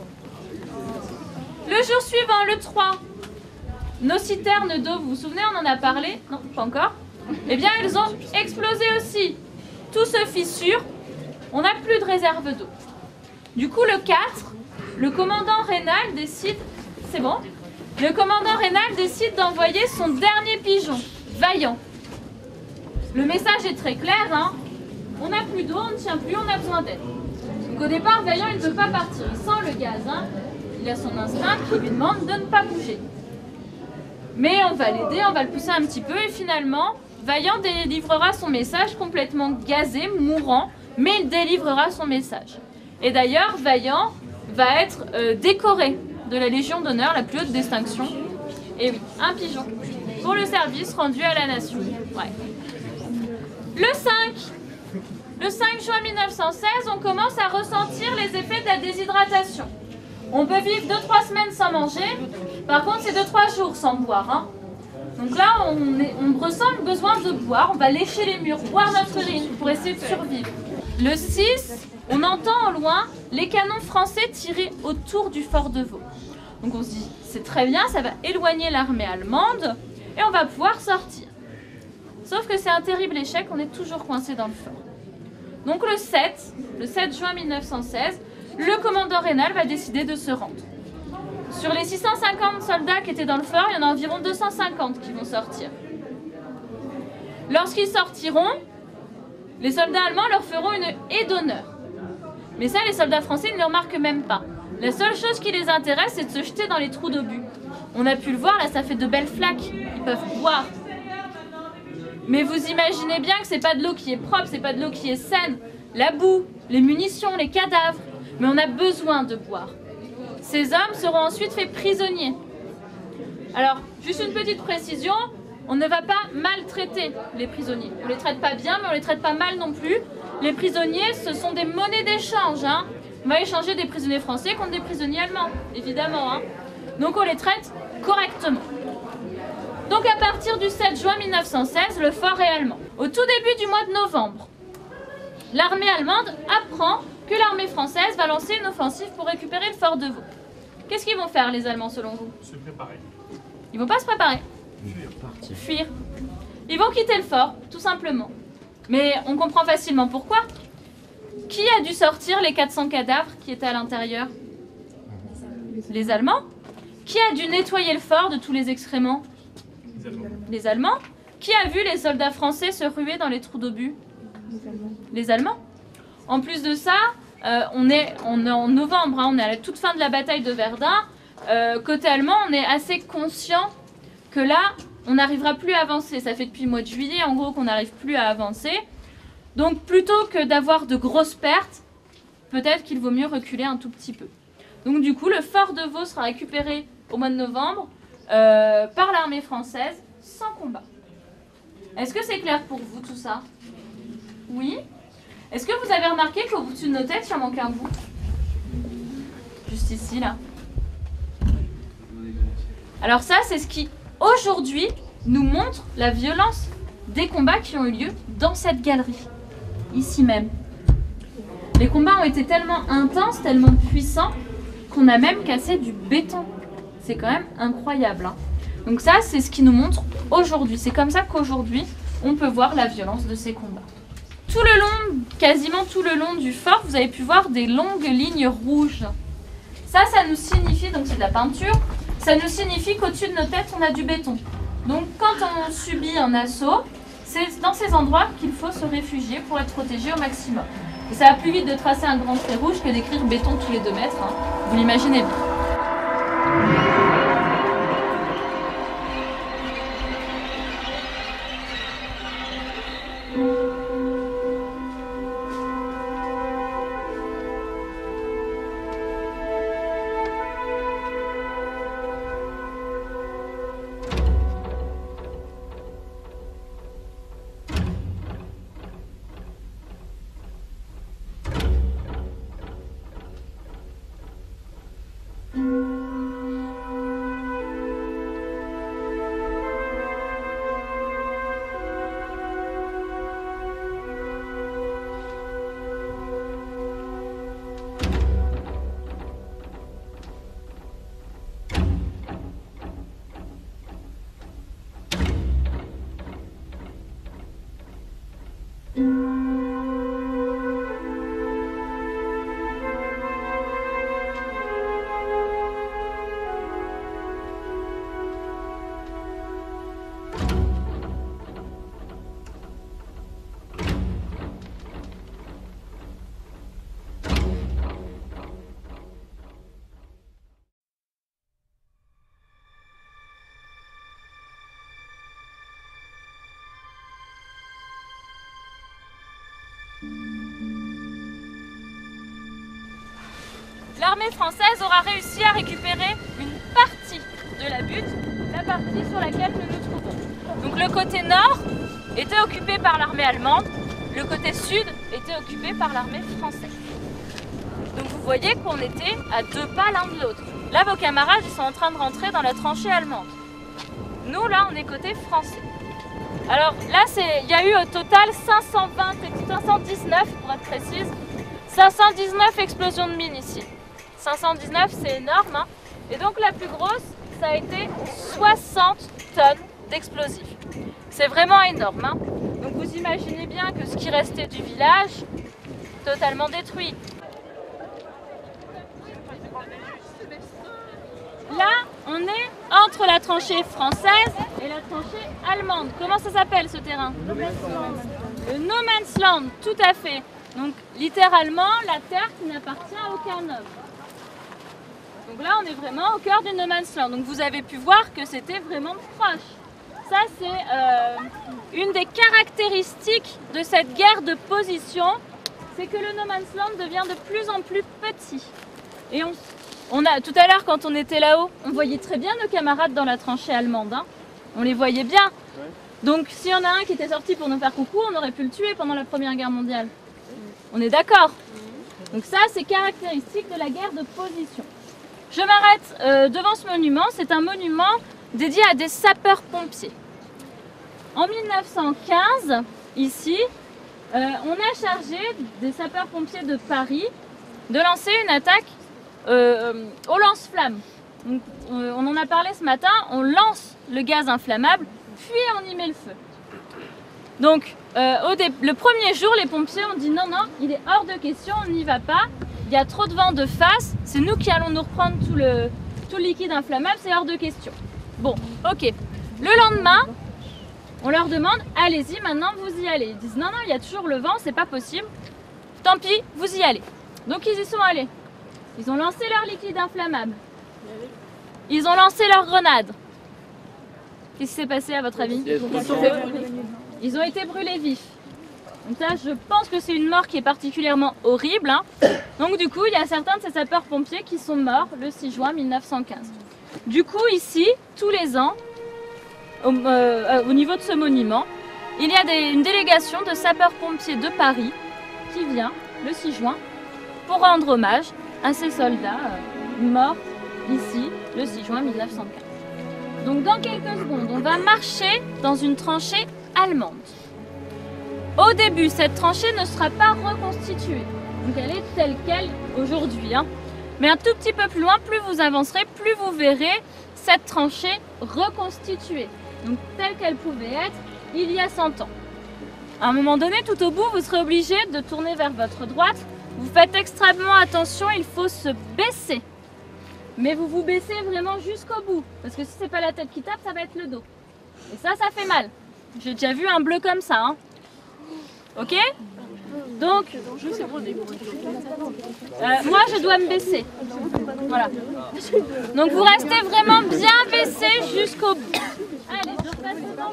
Le jour suivant, le 3, nos citernes d'eau, vous vous souvenez, on en a parlé? Non, pas encore. Eh bien, elles ont explosé aussi. Tout se fissure, on n'a plus de réserve d'eau. Du coup, le 4, le commandant Raynal décide, c'est bon, le commandant Raynal décide d'envoyer son dernier pigeon, Vaillant. Le message est très clair, hein. On n'a plus d'eau, on ne tient plus, on a besoin d'aide. Donc au départ, Vaillant, il ne peut pas partir, il sent le gaz, hein. Il a son instinct qui lui demande de ne pas bouger. Mais on va l'aider, on va le pousser un petit peu et finalement, Vaillant délivrera son message complètement gazé, mourant, mais il délivrera son message. Et d'ailleurs, Vaillant va être décoré de la Légion d'honneur, la plus haute distinction. Et oui, un pigeon pour le service rendu à la nation. Ouais. Le 5 juin 1916, on commence à ressentir les effets de la déshydratation. On peut vivre 2-3 semaines sans manger, par contre c'est 2-3 jours sans boire. Hein. Donc là, on ressent le besoin de boire, on va lécher les murs, boire notre urine pour essayer de survivre. Le 6, on entend au loin les canons français tirer autour du fort de Vaux. Donc on se dit, c'est très bien, ça va éloigner l'armée allemande et on va pouvoir sortir. Sauf que c'est un terrible échec, on est toujours coincé dans le fort. Donc le 7 juin 1916, le commandant Raynal va décider de se rendre. Sur les 650 soldats qui étaient dans le fort, il y en a environ 250 qui vont sortir. Lorsqu'ils sortiront, les soldats allemands leur feront une haie d'honneur. Mais ça, les soldats français ne le remarquent même pas. La seule chose qui les intéresse, c'est de se jeter dans les trous d'obus. On a pu le voir, là, ça fait de belles flaques. Ils peuvent boire. Mais vous imaginez bien que c'est pas de l'eau qui est propre, c'est pas de l'eau qui est saine. La boue, les munitions, les cadavres. Mais on a besoin de boire. Ces hommes seront ensuite faits prisonniers. Alors, juste une petite précision, on ne va pas maltraiter les prisonniers. On ne les traite pas bien, mais on ne les traite pas mal non plus. Les prisonniers, ce sont des monnaies d'échange. Hein. On va échanger des prisonniers français contre des prisonniers allemands, évidemment. Hein. Donc on les traite correctement. Donc à partir du 7 juin 1916, le fort est allemand. Au tout début du mois de novembre, l'armée allemande apprend que l'armée française va lancer une offensive pour récupérer le fort de Vaux. Qu'est-ce qu'ils vont faire les Allemands selon vous? Se préparer. Ils vont pas se préparer. Fuir. Ils vont quitter le fort, tout simplement. Mais on comprend facilement pourquoi. Qui a dû sortir les 400 cadavres qui étaient à l'intérieur? Les Allemands. Qui a dû nettoyer le fort de tous les excréments? Les Allemands. Qui a vu les soldats français se ruer dans les trous d'obus? Les Allemands. En plus de ça, on est en novembre, hein, on est à la toute fin de la bataille de Verdun. Côté allemand, on est assez conscient que là, on n'arrivera plus à avancer. Ça fait depuis le mois de juillet, en gros, qu'on n'arrive plus à avancer. Donc, plutôt que d'avoir de grosses pertes, peut-être qu'il vaut mieux reculer un tout petit peu. Donc, du coup, le fort de Vaux sera récupéré au mois de novembre par l'armée française, sans combat. Est-ce que c'est clair pour vous, tout ça? Oui? Est-ce que vous avez remarqué qu'au-dessus de nos têtes, il en manque un bout? Juste ici, là. Alors ça, c'est ce qui, aujourd'hui, nous montre la violence des combats qui ont eu lieu dans cette galerie, ici même. Les combats ont été tellement intenses, tellement puissants, qu'on a même cassé du béton. C'est quand même incroyable, hein. Donc ça, c'est ce qui nous montre aujourd'hui. C'est comme ça qu'aujourd'hui, on peut voir la violence de ces combats. Tout le long, quasiment tout le long du fort, vous avez pu voir des longues lignes rouges. Ça nous signifie, donc c'est de la peinture, ça nous signifie qu'au-dessus de nos têtes, on a du béton. Donc quand on subit un assaut, c'est dans ces endroits qu'il faut se réfugier pour être protégé au maximum. Et ça va plus vite de tracer un grand trait rouge que d'écrire béton tous les 2 mètres, hein. Vous l'imaginez bien. L'armée française aura réussi à récupérer une partie de la butte, la partie sur laquelle nous nous trouvons. Donc le côté nord était occupé par l'armée allemande, le côté sud était occupé par l'armée française. Donc vous voyez qu'on était à 2 pas l'un de l'autre. Là, vos camarades, ils sont en train de rentrer dans la tranchée allemande. Nous, là, on est côté français. Alors là, il y a eu au total 519, pour être précise, 519 explosions de mines ici. 519, c'est énorme, hein. Et donc la plus grosse, ça a été 60 tonnes d'explosifs. C'est vraiment énorme, hein. Donc vous imaginez bien que ce qui restait du village, totalement détruit. Là, on est entre la tranchée française et la tranchée allemande. Comment ça s'appelle ce terrain? Le No Man's Land, tout à fait. Donc littéralement, la terre qui n'appartient à aucun homme. Donc là, on est vraiment au cœur du No Man's Land. Donc vous avez pu voir que c'était vraiment proche. Ça, c'est une des caractéristiques de cette guerre de position, c'est que le No Man's Land devient de plus en plus petit. Et tout à l'heure, quand on était là-haut, on voyait très bien nos camarades dans la tranchée allemande, hein. On les voyait bien. Donc s'il y en a un qui était sorti pour nous faire coucou, on aurait pu le tuer pendant la Première Guerre mondiale. On est d'accord? Donc ça, c'est caractéristique de la guerre de position. Je m'arrête devant ce monument. C'est un monument dédié à des sapeurs-pompiers. En 1915, ici, on a chargé des sapeurs-pompiers de Paris de lancer une attaque au lance-flammes. On en a parlé ce matin, on lance le gaz inflammable, puis on y met le feu. Donc, le premier jour, les pompiers ont dit non, il est hors de question, on n'y va pas. Il y a trop de vent de face, c'est nous qui allons nous reprendre tout le liquide inflammable, c'est hors de question. Bon, ok. Le lendemain, On leur demande, allez-y, maintenant vous y allez. Ils disent, non, non, il y a toujours le vent, c'est pas possible. Tant pis, vous y allez. Donc ils y sont allés. Ils ont lancé leur liquide inflammable. Ils ont lancé leur grenade. Qu'est-ce qui s'est passé à votre avis? Ils ont été brûlés vifs. Donc ça, je pense que c'est une mort qui est particulièrement horrible. Hein. Donc du coup, il y a certains de ces sapeurs-pompiers qui sont morts le 6 juin 1915. Du coup, ici, tous les ans, au niveau de ce monument, il y a une délégation de sapeurs-pompiers de Paris qui vient le 6 juin pour rendre hommage à ces soldats morts ici le 6 juin 1915. Donc dans quelques secondes, on va marcher dans une tranchée allemande. Au début, cette tranchée ne sera pas reconstituée. Donc elle est telle qu'elle aujourd'hui. Hein. Mais un tout petit peu plus loin, plus vous avancerez, plus vous verrez cette tranchée reconstituée. Donc telle qu'elle pouvait être il y a 100 ans. À un moment donné, tout au bout, vous serez obligé de tourner vers votre droite. Vous faites extrêmement attention, il faut se baisser. Mais vous vous baissez vraiment jusqu'au bout. Parce que si c'est pas la tête qui tape, ça va être le dos. Et ça fait mal. J'ai déjà vu un bleu comme ça. Hein. Ok? Donc, moi je dois me baisser. Voilà. Donc vous restez vraiment bien baissé jusqu'au bout. Allez, je repasse devant.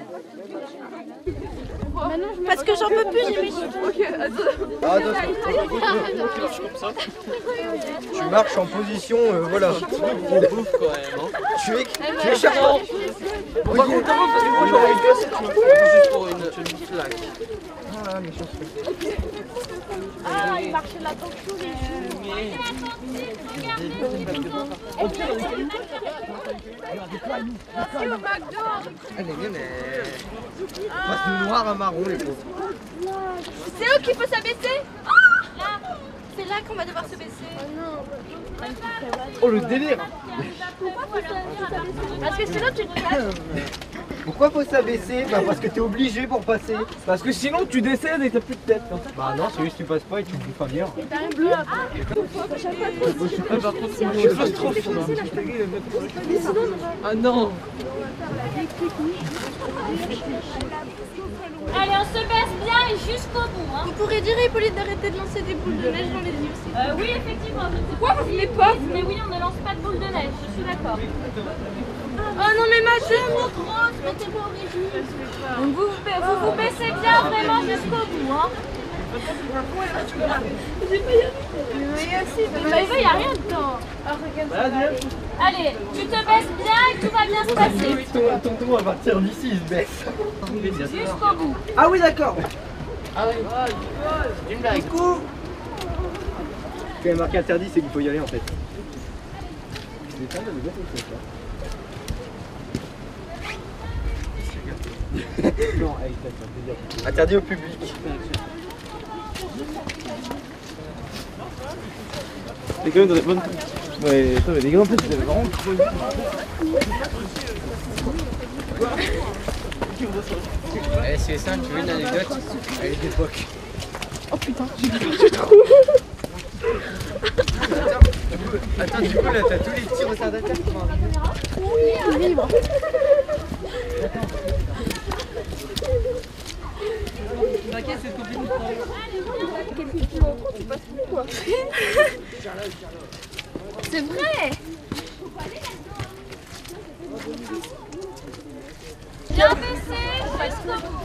Parce que j'en peux plus, j'ai mes cheveux. Tu marches en position, voilà. Tu es charmant. Par contre, parce que moi j'aurais une casse, juste pour une flaque. Ah, mes chaussures. Ah, il marchait là-dedans tous les Elle est bien, mais... passe du noir à marron, les pauvres. C'est eux qu'il faut s'abaisser. Là, c'est là qu'on va devoir se baisser. Oh, le délire. Parce que sinon tu te casses. Pourquoi faut s'abaisser? Bah parce que t'es obligé pour passer. Parce que sinon tu décèdes et t'as plus de tête. Bah non, c'est juste que tu passes pas et tu bouffes pas bien. T'as un bleu après. Ah non. Allez, on se baisse bien et jusqu'au bout. Hein. Vous pourrez dire à Hippolyte d'arrêter de lancer des boules de neige dans les yeux aussi. Oui, effectivement. Pourquoi vous ne pas? Mais oui, on ne lance pas de boule de neige, je suis d'accord. Oh non mais ma tête trop grosse, mettez-moi au régime. Donc vous vous baissez bien vraiment jusqu'au bout. Hein. J'ai pas y aller. Mais il n'y a rien dedans. Allez, tu te baisses bien et tout va bien se passer. Tonton à partir d'ici il se baisse. Jusqu'au bout. Ah oui d'accord. Ah oui. C'est une blague. Quand il y a marqué interdit, c'est qu'il faut y aller en fait. Interdit au public. Les gars, dans les bonnes. Ouais, attends, mais les gars, en fait, ils avaient vraiment creusé. Eh, c'est simple, tu veux une anecdote? Elle est d'époque. Oh putain, Attends, du coup là, t'as tous les petits retardataires qui vont arriver. libre. T'inquiète, c'est compliqué de prendre. C'est vrai. Bien baissé jusqu'au bout.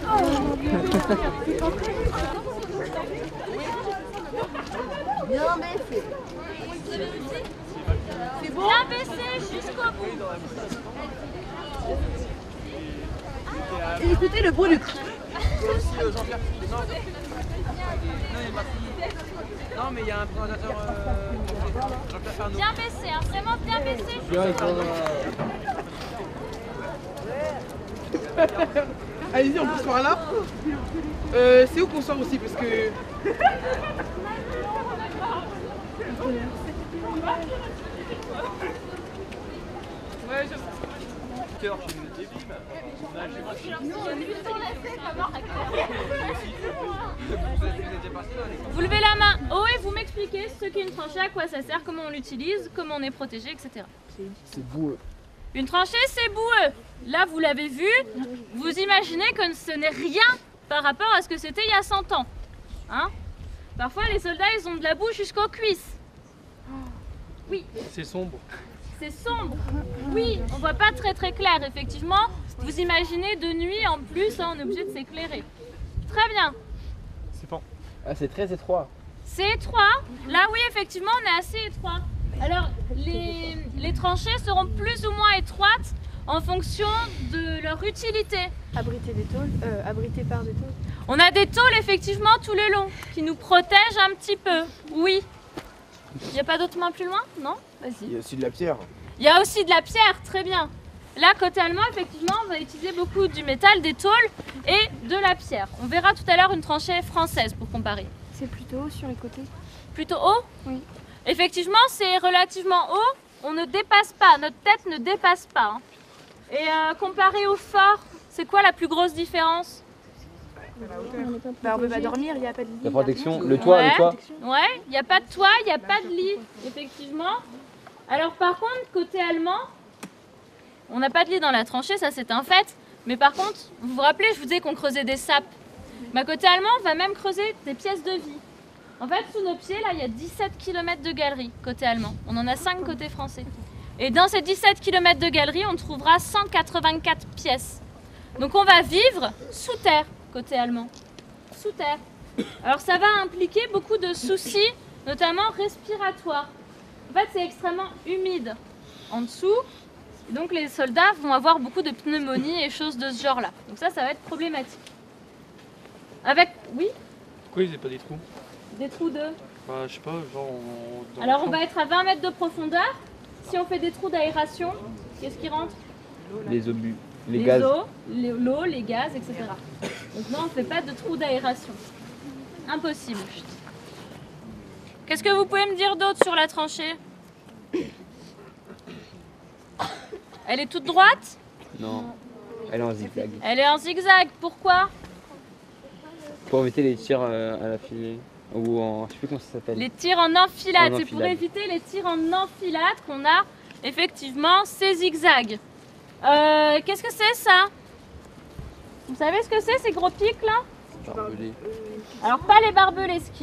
Bien baissé. C'est bon. Bien baissé jusqu'au bout. Et écoutez le bruit du Non, mais il y a un présentateur. Bien baissé, hein, vraiment bien baissé. Allez-y, on pousse par là. C'est où qu'on sort aussi parce que... Ouais, je sais. Vous levez la main haut et vous m'expliquez ce qu'est une tranchée, à quoi ça sert, comment on l'utilise, comment on est protégé, etc. C'est boueux. Une tranchée, c'est boueux. Là, vous l'avez vu, vous imaginez que ce n'est rien par rapport à ce que c'était il y a 100 ans. Hein? Parfois, les soldats, ils ont de la boue jusqu'aux cuisses. Oui. C'est sombre. C'est sombre. Oui, on voit pas très clair, effectivement. Vous imaginez de nuit, en plus, hein, on est obligé de s'éclairer. Très bien. C'est pas. Ah, c'est très étroit. C'est étroit. Là, oui, effectivement, on est assez étroit. Alors, les tranchées seront plus ou moins étroites en fonction de leur utilité. Abriter par des tôles. On a des tôles, effectivement, tout le long, qui nous protègent un petit peu. Oui. Il n'y a pas d'autres mains plus loin? Non? Vas-y. Il y a aussi de la pierre. Il y a aussi de la pierre, très bien. Là, côté allemand, effectivement, on va utiliser beaucoup du métal, des tôles et de la pierre. On verra tout à l'heure une tranchée française pour comparer. C'est plutôt haut sur les côtés. Plutôt haut? Oui. Effectivement, c'est relativement haut. On ne dépasse pas, notre tête ne dépasse pas. Hein. Et comparé au fort, c'est quoi la plus grosse différence? Bah, on peut pas dormir, il n'y a pas de lit. La protection, le toit, ouais. le toit. Ouais, il n'y a pas de toit, il n'y a pas de lit, effectivement. Alors par contre, côté allemand, on n'a pas de lit dans la tranchée, ça c'est un fait. Mais par contre, vous vous rappelez, je vous disais qu'on creusait des sapes. Bah, côté allemand, on va même creuser des pièces de vie. En fait, sous nos pieds, là, il y a 17 km de galeries côté allemand. On en a 5 côté français. Et dans ces 17 km de galeries, on trouvera 184 pièces. Donc on va vivre sous terre côté allemand. Sous terre. Alors ça va impliquer beaucoup de soucis, notamment respiratoires. En fait, c'est extrêmement humide en dessous. Et donc les soldats vont avoir beaucoup de pneumonie et choses de ce genre-là. Donc ça va être problématique. Avec... Oui? Pourquoi ils n'avaient pas des trous? Des trous de... Bah, je sais pas, genre... Alors on va être à 20 mètres de profondeur. Si on fait des trous d'aération, qu'est-ce qui rentre? Les obus, les gaz. L'eau, les gaz, etc. Donc non, on ne fait pas de trous d'aération. Impossible. Qu'est-ce que vous pouvez me dire d'autre sur la tranchée? Elle est toute droite? Non, elle est en zigzag. Elle est en zigzag, pourquoi? Pour éviter les tirs à la filée. Ou en... je sais plus comment ça s'appelle. Les tirs en enfilade, c'est pour éviter les tirs en enfilade qu'on a effectivement ces zigzags. Qu'est-ce que c'est ça? Vous savez ce que c'est ces gros pics là? Barbelés. Alors pas les barbelés, ce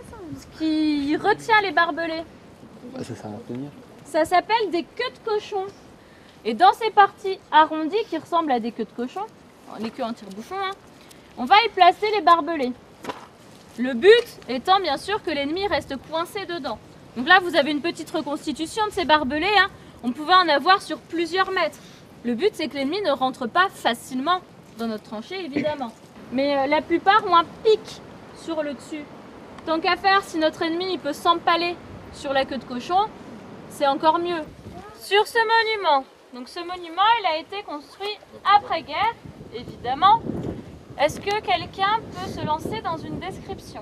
qui retient les barbelés. Ah, ça sert à tenir. Ça s'appelle des queues de cochon. Et dans ces parties arrondies qui ressemblent à des queues de cochon, les queues en tire-bouchon, hein, on va y placer les barbelés. Le but étant bien sûr que l'ennemi reste coincé dedans. Donc là vous avez une petite reconstitution de ces barbelés, hein. On pouvait en avoir sur plusieurs mètres. Le but c'est que l'ennemi ne rentre pas facilement dans notre tranchée évidemment. Mais la plupart ont un pic sur le dessus. Tant qu'à faire, si notre ennemi il peut s'empaler sur la queue de cochon, c'est encore mieux. Sur ce monument, donc ce monument il a été construit après-guerre, évidemment. Est-ce que quelqu'un peut se lancer dans une description?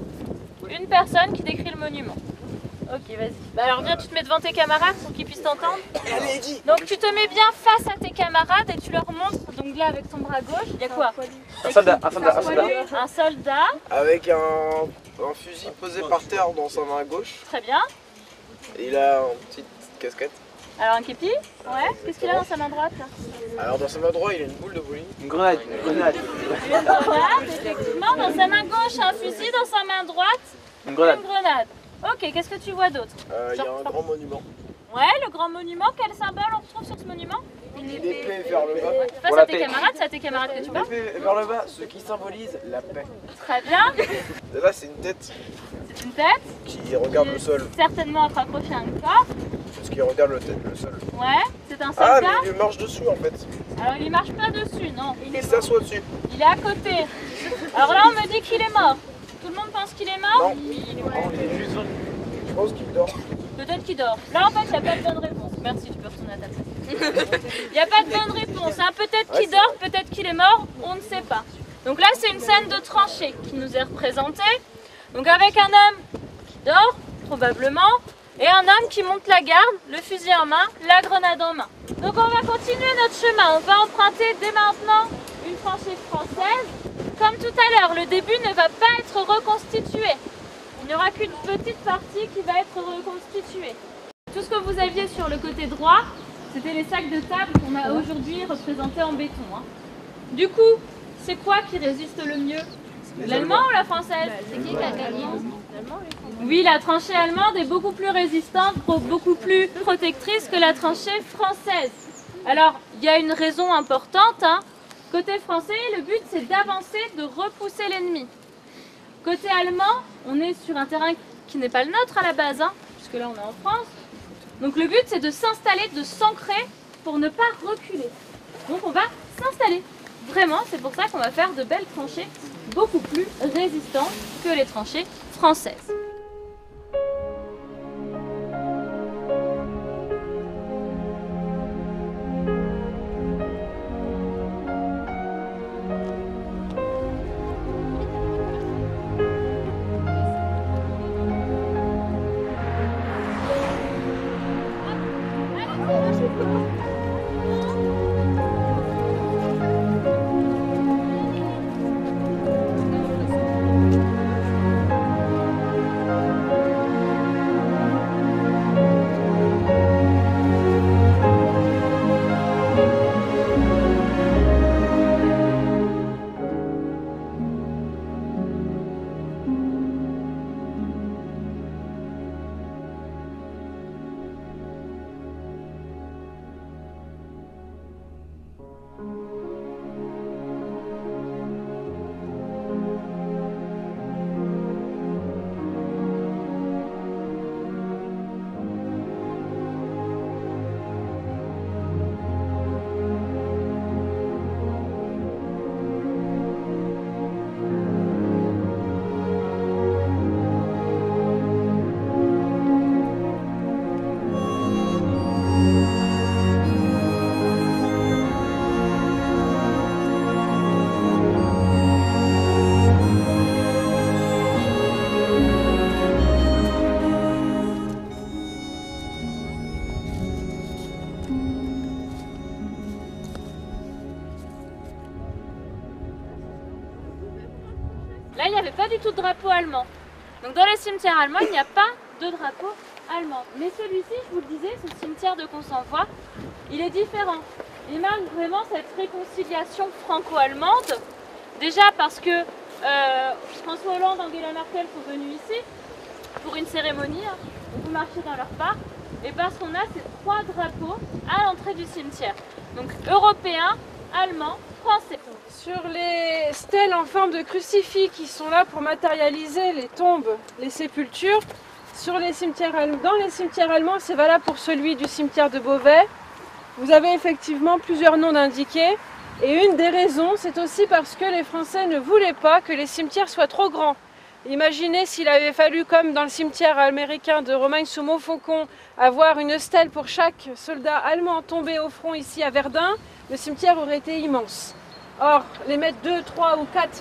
Une personne qui décrit le monument. Ok, vas-y. Bah alors viens, tu te mets devant tes camarades pour qu'ils puissent t'entendre. Donc tu te mets bien face à tes camarades et tu leur montres. Donc là avec ton bras gauche, il y a quoi? Un soldat. Un soldat. Avec un fusil posé par terre dans sa main gauche. Très bien. Et il a une petite casquette. Alors un képi? Ouais. Qu'est-ce qu'il a dans sa main droite là? Alors dans sa main droite, il a une boule de bowling. Une grenade. Une grenade, effectivement. Dans sa main gauche, un fusil. Dans sa main droite, Une grenade. une grenade. Ok, qu'est-ce que tu vois d'autre? Il y a un grand monument. Ouais, le grand monument. Quel symbole on retrouve sur ce monument? Une épée vers le bas. Face à tes camarades, c'est à tes camarades que tu parles? Une épée vers le bas, ce qui symbolise la paix. Très bien. Et là, c'est une tête C'est une tête qui regarde le sol. certainement être accrochée à un corps. Ce qui regarde le sol. Ouais, c'est un Ah, soldat. mais il marche dessus en fait. Alors il marche pas dessus, non. Il s'assoit dessus. Il est à côté. Alors là, on me dit qu'il est mort. Tout le monde pense qu'il est mort? Non. Il est juste. Je pense qu'il dort. Peut-être qu'il dort. Là, en fait, il n'y a pas de bonne réponse. Merci, tu peux retourner à ta place. Il n'y a pas de bonne réponse. Hein. Peut-être qu'il dort, peut-être qu'il est mort, on ne sait pas. Donc là, c'est une scène de tranchée qui nous est représentée. Donc avec un homme qui dort, probablement, et un homme qui monte la garde, le fusil en main, la grenade en main. Donc on va continuer notre chemin. On va emprunter dès maintenant une tranchée française. Comme tout à l'heure, le début ne va pas être reconstitué. Il n'y aura qu'une petite partie qui va être reconstituée. Tout ce que vous aviez sur le côté droit, C'était les sacs de table qu'on a aujourd'hui représentés en béton. Hein. Du coup, c'est quoi qui résiste le mieux? L'allemand ou la française? C'est qui a gagné? Oui, la tranchée allemande est beaucoup plus résistante, beaucoup plus protectrice que la tranchée française. Alors, il y a une raison importante. Hein. Côté français, le but c'est d'avancer, de repousser l'ennemi. Côté allemand, on est sur un terrain qui n'est pas le nôtre à la base, hein, puisque là on est en France. Donc le but c'est de s'installer, de s'ancrer pour ne pas reculer. Donc on va s'installer. Vraiment, c'est pour ça qu'on va faire de belles tranchées beaucoup plus résistantes que les tranchées françaises. Là, il n'y avait pas du tout de drapeau allemand. Donc dans les cimetières allemands, il n'y a pas de drapeau allemand. Mais celui-ci, je vous le disais, ce cimetière de Consenvoie, il est différent. Il marque vraiment cette réconciliation franco-allemande. Déjà parce que François Hollande, Angela Merkel sont venus ici pour une cérémonie, hein, où vous marchez dans leur parc, et parce qu'on a ces 3 drapeaux à l'entrée du cimetière. Donc européen, allemand, français. Sur les stèles en forme de crucifix qui sont là pour matérialiser les tombes, les sépultures, dans les cimetières allemands, c'est valable pour celui du cimetière de Beauvais. Vous avez effectivement plusieurs noms indiqués. Et une des raisons, c'est aussi parce que les Français ne voulaient pas que les cimetières soient trop grands. Imaginez s'il avait fallu, comme dans le cimetière américain de Romagne-sous-Montfaucon, avoir une stèle pour chaque soldat allemand tombé au front ici à Verdun, le cimetière aurait été immense. Or, les mettre 2, 3 ou 4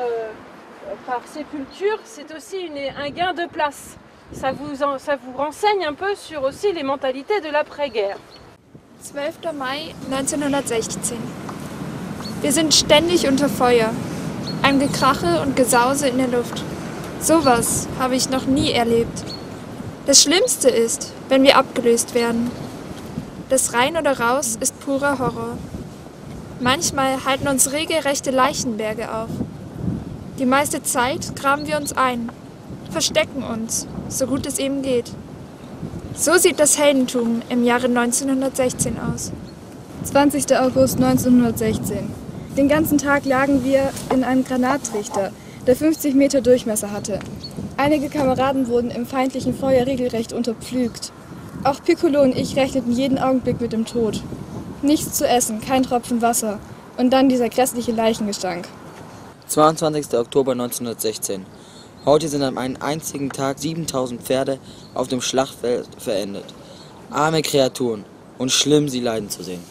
par sépulture, c'est aussi un gain de place. Ça vous renseigne un peu sur aussi les mentalités de l'après-guerre. 12. Mai 1916. Wir sind ständig unter Feuer. Ein Gekrache und Gesause in der Luft. Sowas habe ich noch nie erlebt. Das Schlimmste ist, wenn wir abgelöst werden. Das Rein oder Raus ist purer Horror. Manchmal halten uns regelrechte Leichenberge auf. Die meiste Zeit graben wir uns ein, verstecken uns, so gut es eben geht. So sieht das Heldentum im Jahre 1916 aus. 20. August 1916. Den ganzen Tag lagen wir in einem Granattrichter, der 50 Meter Durchmesser hatte. Einige Kameraden wurden im feindlichen Feuer regelrecht unterpflügt. Auch Piccolo und ich rechneten jeden Augenblick mit dem Tod. Nichts zu essen, kein Tropfen Wasser und dann dieser grässliche Leichengestank. 22. Oktober 1916. Heute sind an einem einzigen Tag 7000 Pferde auf dem Schlachtfeld verendet. Arme Kreaturen und schlimm, sie leiden zu sehen.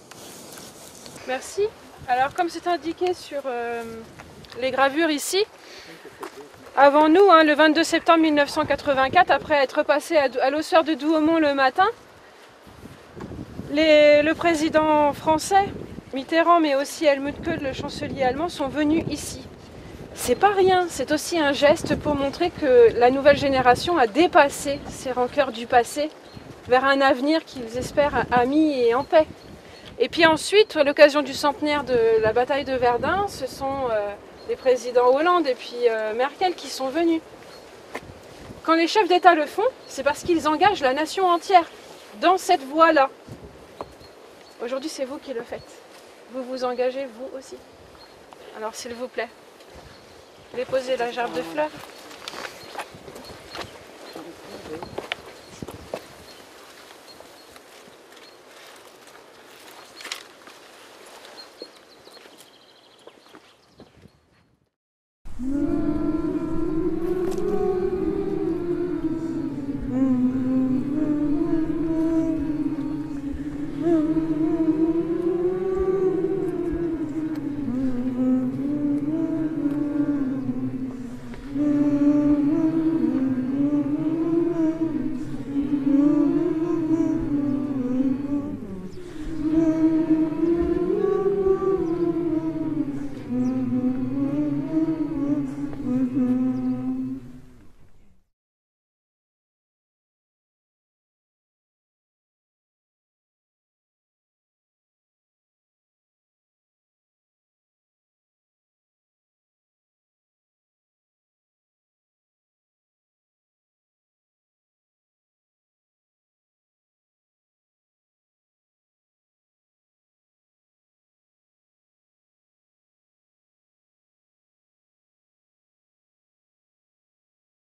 Merci. Alors comme c'est indiqué sur les gravures ici, avant nous, hein, le 22 septembre 1984, après être passé à l'ossuaire de Douaumont le matin, le président français, Mitterrand, mais aussi Helmut Kohl, le chancelier allemand, sont venus ici. C'est pas rien, c'est aussi un geste pour montrer que la nouvelle génération a dépassé ces rancœurs du passé, vers un avenir qu'ils espèrent amis et en paix. Et puis ensuite, à l'occasion du centenaire de la bataille de Verdun, ce sont les présidents Hollande et puis Merkel qui sont venus. Quand les chefs d'État le font, c'est parce qu'ils engagent la nation entière dans cette voie-là. Aujourd'hui, c'est vous qui le faites. Vous vous engagez, vous aussi. Alors, s'il vous plaît, déposez la gerbe de fleurs.